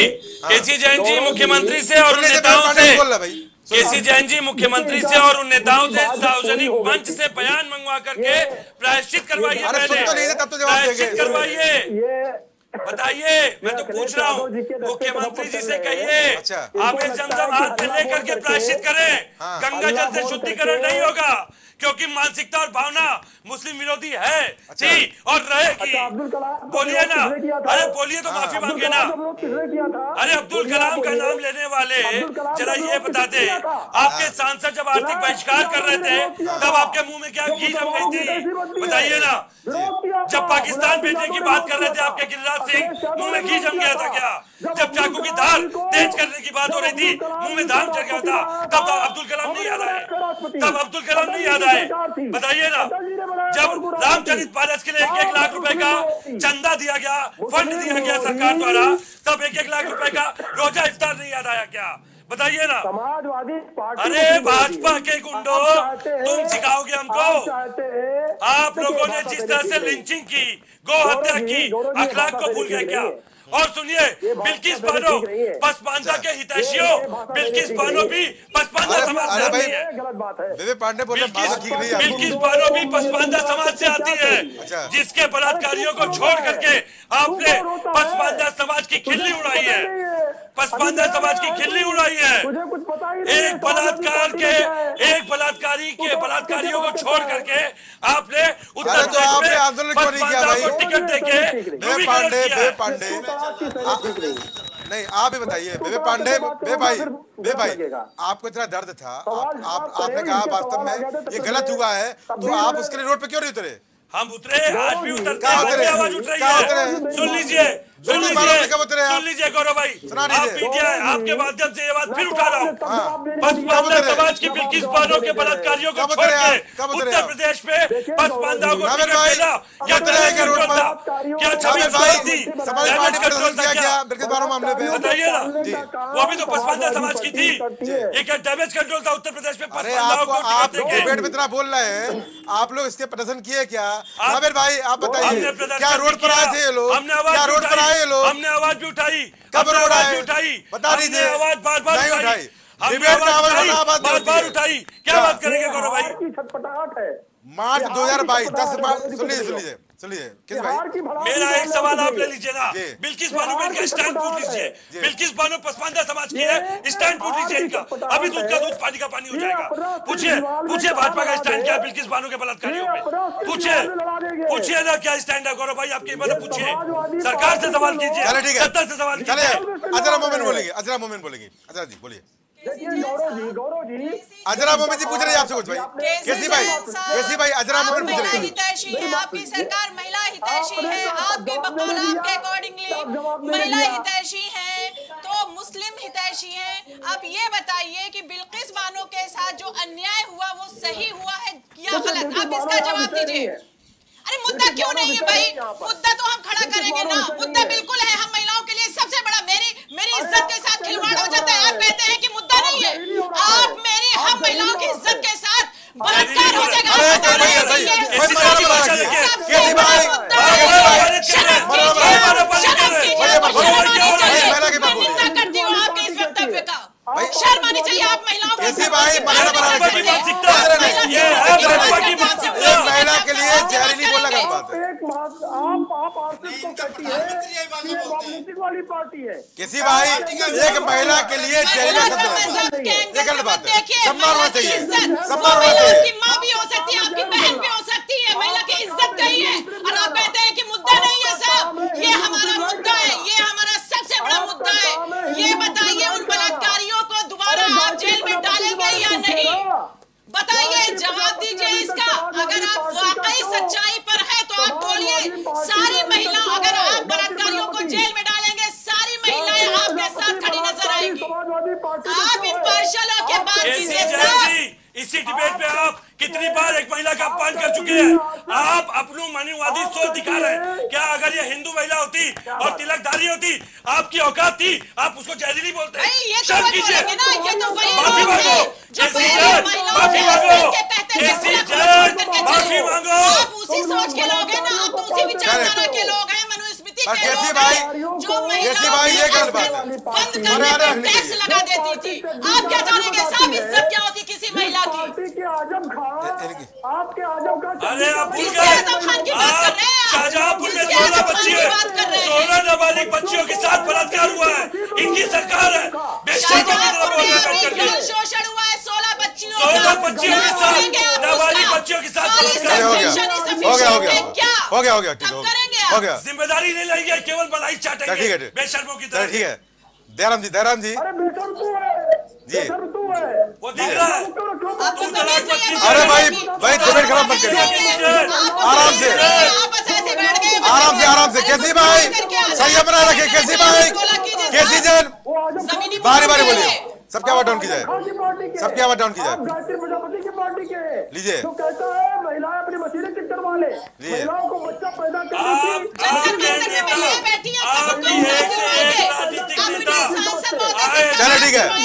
S7: जैन जी मुख्यमंत्री से और उन नेताओं से, केसी जैन जी मुख्यमंत्री से और उन नेताओं से सार्वजनिक मंच से बयान मंगवा करके प्रायश्चित करवाइए, पहले प्रायश्चित करवाइए। बताइए, मैं तो पूछ रहा हूँ, मुख्यमंत्री जी से कहिए आबे जमजम हाथ में लेकर के प्रायश्चित करें। गंगा जल से शुद्धिकरण नहीं होगा, क्योंकि मानसिकता और भावना मुस्लिम विरोधी है, थी और रहेगी। बोलिए ना, अरे बोलिए तो माफी मांगे ना। अरे अब्दुल कलाम का नाम लेने वाले जरा ये बता दे, आपके सांसद जब आर्थिक बहिष्कार कर रहे थे तब आपके मुंह में क्या घी जम गई थी? बताइए ना। जब पाकिस्तान भेजने की बात कर रहे थे आपके गिरिराज सिंह, मुंह में घी जम गया था क्या? जब चाकू की धार तेज करने की बात हो रही थी, मुंह में धार चढ़ गया था, तब अब्दुल कलाम नहीं याद आए? तब अब्दुल कलाम नहीं याद आए? बताइए ना। जब रामचरित मानस के लिए 1-1 लाख रुपए का चंदा दिया गया, फंड दिया गया सरकार द्वारा, तब 1-1 लाख रुपए का रोजा इफ्तार नहीं याद आया क्या? बताइए ना।
S6: समाजवादी पार्टी,
S7: अरे भाजपा के गुंडो, तुम सिखाओगे हमको? आप लोगों ने जिस तरह से लिंचिंग की, गौ हत्या की, अखलाक को भूल गए क्या? और सुनिए, बिल्किस बानो पसमानदा के हितैषियों, बिल्किस बानो भी पसमानदा समाज से आती है। बिल्किस बानो भी पसमानदा समाज से आती है, जिसके बलात्कारियों को छोड़ करके आपने पसमानदा समाज की खिल्ली उड़ाई है। पसमानदा समाज की खिल्ली उड़ाई है। एक बलात्कारी के बलात्कारियों को छोड़ करके आपने उत्तर प्रदेश में पसमानदा को टिकट देके ध्रुवीकरण किया।
S2: नहीं, आप ही बताइए बेबे पांडे, बे भाई आपको इतना दर्द था, आपने कहा वास्तव में ये गलत हुआ है, तो आप उसके लिए रोड पे क्यों नहीं उतरे?
S7: हम उतरे, आज भी उतरते हैं, आवाज उठ रही है। सुन लीजिए गौरव भाई, आप मीडिया है, आपके माध्यम से ये बात फिर उठा रहा हूँ। पसमानदा समाज की बिल्किस बानो के बलात्कारियों को छोड़ के उत्तर प्रदेश में पसमानदाओं को टिकट देना क्या कंट्रोल था? क्या छवि थी? डैमेज कंट्रोल था क्या? बताइए ना। वो भी तो पसमानदा समाज की थी। ये क्या डैमेज कंट्रोल था उत्तर प्रदेश में? पसमानदाओं को टिकट देके
S2: डिबेट में इतना बोल रहे हैं, आप लोग इसके प्रदर्शन किए क्या? आमिर भाई आप बताइए, क्या रोड पर आए थे ये लोग? क्या रोड पर आए ये लोग?
S7: हमने आवाज भी उठाई।
S2: कब रोड आए?
S7: बता दीजिए। आवाज बार-बार उठाई। डिबेट में आवाज बार-बार उठाई। क्या बात करेंगे गौरव भाई?
S6: छटपटाहट है।
S2: मार्च 2022 10 मार्च। सुनिए किस भाई,
S7: मेरा एक सवाल आप ले लीजिए ना। बिल्किस बानो का स्टैंड पूछ लीजिए। बिल्किस बानो पसमानदा समाज की है, स्टैंड पूछ लीजिए इनका। अभी दूध का दूध पानी का पानी हो जाएगा। पूछिए भाजपा का स्टैंड क्या बिल्किस बानो के बलात्कारियों पे? पूछिए ना क्या स्टैंड है गौरव भाई आपकी? मतलब पूछिए, सरकार से सवाल कीजिए, सत्ता से सवाल कीजिए।
S2: अजरा मोमिन बोलेंगे। अजरा जी बोलिए।
S6: गौरव जी
S2: अजरा मोमिन जी पूछ रही है आपसे कुछ भाई। कैसी भाई अजरा मोमिन पूछ रही है।
S9: हितैषी है आपकी सरकार, महिला हितैषी है आपके बकौलात के अकॉर्डिंगली महिला हितैषी है, तो मुस्लिम हितैषी है। आप ये बताइए कि बिल्किस बानो के साथ जो अन्याय हुआ वो सही हुआ है या गलत? आप इसका जवाब दीजिए। अरे मुद्दा क्यों नहीं है भाई? मुद्दा तो हम खड़ा करेंगे ना। मुद्दा बिल्कुल है, हम महिलाओं के लिए सबसे बड़ा। मेरी इज्जत के साथ खिलवाड़ हो जाता है। आप कहते हैं कि मुद्दा नहीं है। हम महिलाओं की इज्जत के साथ बलात्कार हो जाएगा। निंदा करती हूँ आपके इस वक्तव्य का। शर्म आनी चाहिए। आप महिलाओं
S2: महिला के लिए जहरीली बोलना गलत बात है।
S6: वाली पार्टी है
S2: किसी भाई एक महिला के लिए जहरीला शब्द ये गलत बात है। सम्मान होना चाहिए, सम्मान होना चाहिए।
S9: आपकी माँ भी हो सकती है, आपकी बहन भी हो सकती है। महिला की इज्जत गई है और आप कहते हैं कि मुद्दा नहीं है साहब। ये हमारा मुद्दा है, ये हमारा सबसे बड़ा मुद्दा है। ये बताइए उन बलात्कारियों को दोबारा आप जेल में डालेंगे या नहीं? बताइए, जवाब दीजिए इसका। अगर आप वाकई सच्चाई पर है तो आप बोलिए। सारी महिला, अगर आप बलात्कारियों को जेल में डालेंगे, सारी महिलाएं आपके साथ खड़ी नजर आएंगी। आप इम्पार्शियल होकर बात कीजिए।
S7: इसी डिबेट पे आप कितनी बार एक महिला का अपमान कर चुके हैं। आप अपनी मनुवादी सोच दिखा रहे हैं। क्या अगर ये हिंदू महिला होती और तिलकधारी होती, आपकी औकात थी, आप उसको जहरीली बोलते हैं? शर्म कीजिए, माफी मांगो, माफी मांगो।
S9: आप उसी सोच के लोग हैं ना, आप उसी विचारधारा के लोग हैं, मनुस्मृति के लोग हैं। जो महिला बंद करने पर टैक्स लगा देती थी। आप क्या जानेंगे साहब इज्जत क्या होती किसी महिला महिला की।
S6: पार्टी के आजम खान, आपके आजम खान,
S7: अरे आप भूल गए, शाहजहांपुर में 16 बच्चियों, 16 नाबालिग बच्चियों के साथ बलात्कार हुआ है, इनकी सरकार है।
S9: शोषण हुआ है 16 बच्चियों
S7: के साथ, नाबालिग बच्चियों के साथ बलात्कार
S2: हो गया।
S7: जिम्मेदारी नहीं लेंगे, केवल बनाई चाटेंगे बेशर्मों की तरह।
S2: ठीक है दयाराम जी
S6: अरे बेशर्म तू है
S2: जी,
S7: वो दिख रहा है।
S2: अरे भाई तबियत खराब मत करिए, आराम से कैसी भाई, संयम बनाए रखे कैसी भाई, कैसी जन बारी बोलिए, सबकी आवाज डाउन की जाए, सबकी आवाज डाउन की जाए।
S6: गायत्री प्रजापति की पार्टी के
S2: लीजिए,
S6: जो कहता है महिलाएं अपनी मशीनें ठीक करवा ले, महिलाओं को बच्चा पैदा करने की।
S2: चलो ठीक है,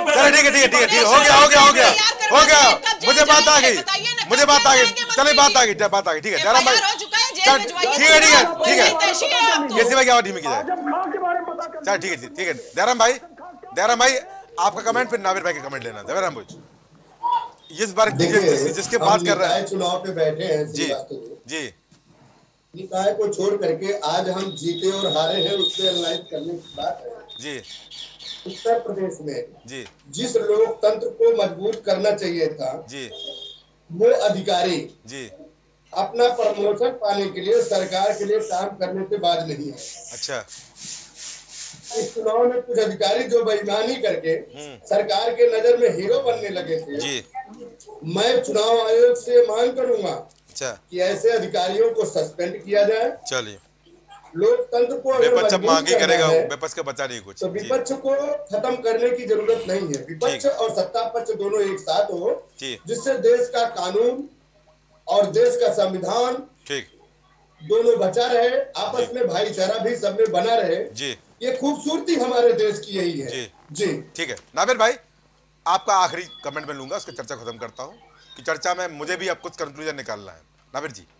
S2: हो गया, मुझे बात आ गई, चले बात आ गई, ठीक है दयाराम भाई, ठीक है कैसी भाई की आवाज धीमी की जाए। चल ठीक है दयाराम भाई आपका कमेंट, फिर नाविर भाई का कमेंट लेना। दयाराम भाई इस बार जिसके बात कर रहे हैं,
S10: चुनाव पे बैठे हैं
S2: जी
S10: निकाय को छोड़ करके आज हम जीते और हारे हैं उससे एनालाइज करने की बात है
S2: जी।
S10: उत्तर प्रदेश में
S2: जी
S10: जिस लोकतंत्र को मजबूत करना चाहिए था
S2: जी,
S10: वो अधिकारी
S2: जी
S10: अपना प्रमोशन पाने के लिए सरकार के लिए काम करने से बाज नहीं है।
S2: अच्छा,
S10: इस चुनाव में कुछ अधिकारी जो बेईमानी करके सरकार के नजर में हीरो बनने लगे थे
S2: जी,
S10: मैं चुनाव आयोग से मांग करूंगा
S2: अच्छा
S10: कि ऐसे अधिकारियों को सस्पेंड किया जाए।
S2: चलिए,
S10: लोकतंत्र को
S2: विपक्ष जब मांग ही करेगा, विपक्ष का बचा नहीं कुछ।
S10: तो विपक्ष को खत्म करने की जरूरत नहीं है, विपक्ष और सत्ता पक्ष दोनों एक साथ हो, जिससे देश का कानून और देश का संविधान
S2: ठीक
S10: दोनों बचा रहे, आपस में भाईचारा भी सब में बना रहे
S2: जी।
S10: ये खूबसूरती हमारे देश की यही है जी।
S2: ठीक है नाबिर भाई, आपका आखिरी कमेंट में लूंगा, उसकी चर्चा खत्म करता हूं कि चर्चा में मुझे भी अब कुछ कंक्लूजन निकालना है। नाबिर जी।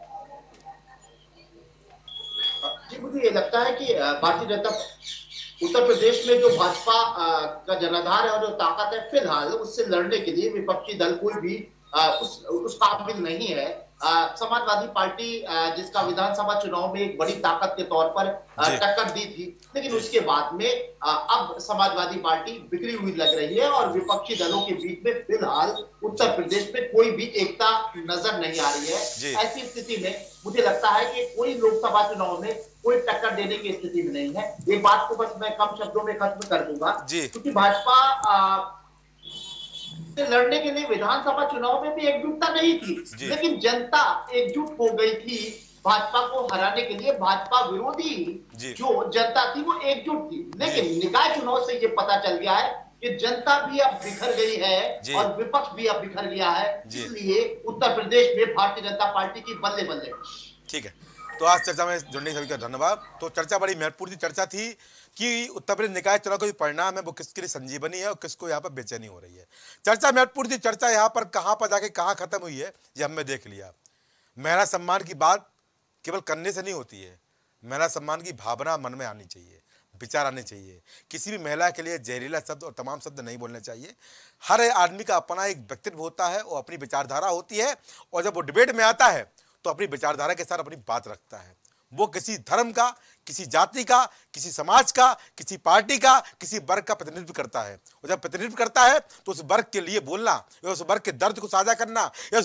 S11: मुझे ये लगता है कि भारतीय जनता उत्तर प्रदेश में जो भाजपा का जनाधार है और जो ताकत है, फिलहाल उससे लड़ने के लिए विपक्षी दल कोई भी उस काबिल नहीं है। समाजवादी पार्टी जिसका विधानसभा चुनाव में एक बड़ी ताकत के तौर पर टक्कर दी थी, लेकिन उसके बाद में अब समाजवादी पार्टी बिखरी हुई लग रही है और विपक्षी दलों के बीच में फिलहाल उत्तर प्रदेश में कोई भी एकता नजर नहीं आ रही है। ऐसी स्थिति में मुझे लगता है कि कोई लोकसभा चुनाव में कोई टक्कर देने की स्थिति में नहीं है। एक बात को बस मैं कम शब्दों में खत्म कर दूंगा, क्योंकि भाजपा से लड़ने के लिए विधानसभा चुनाव में भी एकजुटता नहीं थी, लेकिन जनता एकजुट हो गई थी भाजपा को हराने के लिए। भाजपा विरोधी जो जनता थी वो एकजुट थी, लेकिन निकाय चुनाव से ये पता चल गया है कि जनता भी अब बिखर गई है और विपक्ष भी अब बिखर गया है, इसलिए उत्तर प्रदेश में भारतीय जनता पार्टी की बल्ले बल्ले।
S2: ठीक है, तो आज चर्चा में जुड़ने सभी का धन्यवाद। तो चर्चा बड़ी महत्वपूर्ण चर्चा थी कि उत्तर प्रदेश निकाय चुनाव का जो परिणाम है वो किसके लिए संजीवनी है और किसको यहाँ पर बेचैनी हो रही है। चर्चा महत्वपूर्ण थी, चर्चा यहाँ पर कहाँ पर जाके कहाँ खत्म हुई है ये हमने देख लिया। महिला सम्मान की बात केवल करने से नहीं होती है, महिला सम्मान की भावना मन में आनी चाहिए, विचार आने चाहिए। किसी भी महिला के लिए जहरीला शब्द और तमाम शब्द नहीं बोलने चाहिए। हर आदमी का अपना एक व्यक्तित्व होता है और अपनी विचारधारा होती है, और जब वो डिबेट में आता है तो अपनी विचारधारा के साथ अपनी बात रखता है। वो किसी धर्म का, किसी जाति का, किसी समाज का, किसी पार्टी का, किसी वर्ग का प्रतिनिधित्व करता है। और जब प्रतिनिधित्व करता है तो उस वर्ग के लिए बोलना या उस वर्ग के दर्द को साझा करना या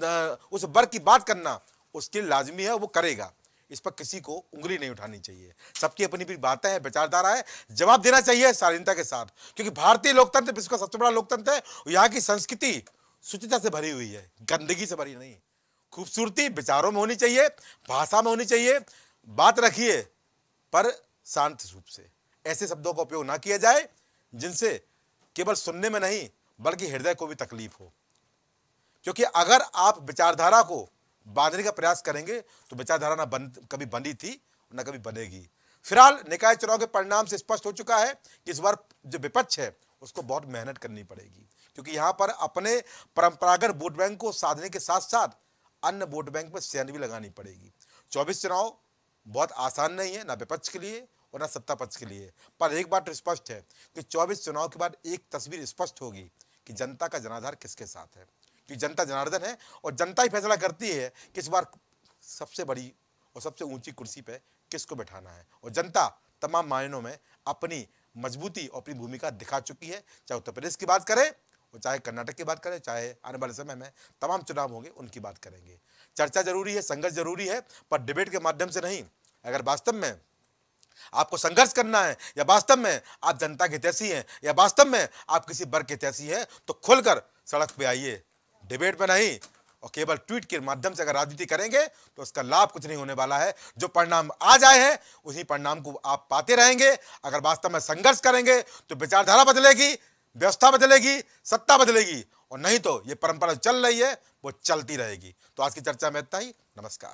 S2: उस वर्ग की बात करना उसके लाजमी है, वो करेगा। इस पर किसी को उंगली नहीं उठानी चाहिए। सबकी अपनी अपनी बातें हैं, विचारधारा है, जवाब देना चाहिए शालीनता के साथ, क्योंकि भारतीय लोकतंत्र विश्व का सबसे बड़ा लोकतंत्र है। यहाँ की संस्कृति शुचिता से भरी हुई है, गंदगी से भरी नहीं। खूबसूरती विचारों में होनी चाहिए, भाषा में होनी चाहिए। बात रखिए पर शांत रूप से, ऐसे शब्दों का उपयोग ना किया जाए जिनसे केवल सुनने में नहीं बल्कि हृदय को भी तकलीफ हो। क्योंकि अगर आप विचारधारा को बांधने का प्रयास करेंगे तो विचारधारा ना कभी बनी थी ना कभी बनेगी। फिलहाल निकाय चुनाव के परिणाम से स्पष्ट हो चुका है कि इस बार जो विपक्ष है उसको बहुत मेहनत करनी पड़ेगी, क्योंकि यहाँ पर अपने परंपरागत वोट बैंक को साधने के साथ साथ अन्य वोट बैंक पर सेंध भी लगानी पड़ेगी। 24 चुनाव बहुत आसान नहीं है, ना विपक्ष के लिए और ना सत्ता पक्ष के लिए। पर एक बात स्पष्ट है कि 24 चुनाव के बाद एक तस्वीर स्पष्ट होगी कि जनता का जनाधार किसके साथ है, कि जनता जनार्दन है और जनता ही फैसला करती है कि इस बार सबसे बड़ी और सबसे ऊंची कुर्सी पे किसको बैठाना है। और जनता तमाम मायनों में अपनी मजबूती और अपनी भूमिका दिखा चुकी है, चाहे उत्तर प्रदेश की बात करें और चाहे कर्नाटक की बात करें, चाहे आने वाले समय में तमाम चुनाव होंगे उनकी बात करेंगे। चर्चा जरूरी है, संघर्ष जरूरी है, पर डिबेट के माध्यम से नहीं। अगर वास्तव में आपको संघर्ष करना है या वास्तव में आप जनता के हितैषी हैं या वास्तव में आप किसी वर्ग के हितैषी हैं, तो खुलकर सड़क पे आइए, डिबेट में नहीं। और केवल ट्वीट के माध्यम से अगर राजनीति करेंगे तो उसका लाभ कुछ नहीं होने वाला है। जो परिणाम आज आए हैं उसी परिणाम को आप पाते रहेंगे। अगर वास्तव में संघर्ष करेंगे तो विचारधारा बदलेगी, व्यवस्था बदलेगी, सत्ता बदलेगी, और नहीं तो ये परंपरा चल रही है वो चलती रहेगी। तो आज की चर्चा में इतना ही। नमस्कार।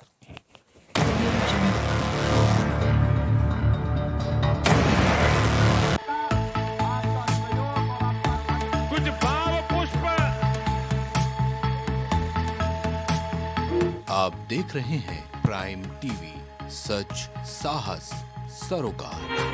S1: आप देख रहे हैं प्राइम टीवी, सच साहस सरोकार।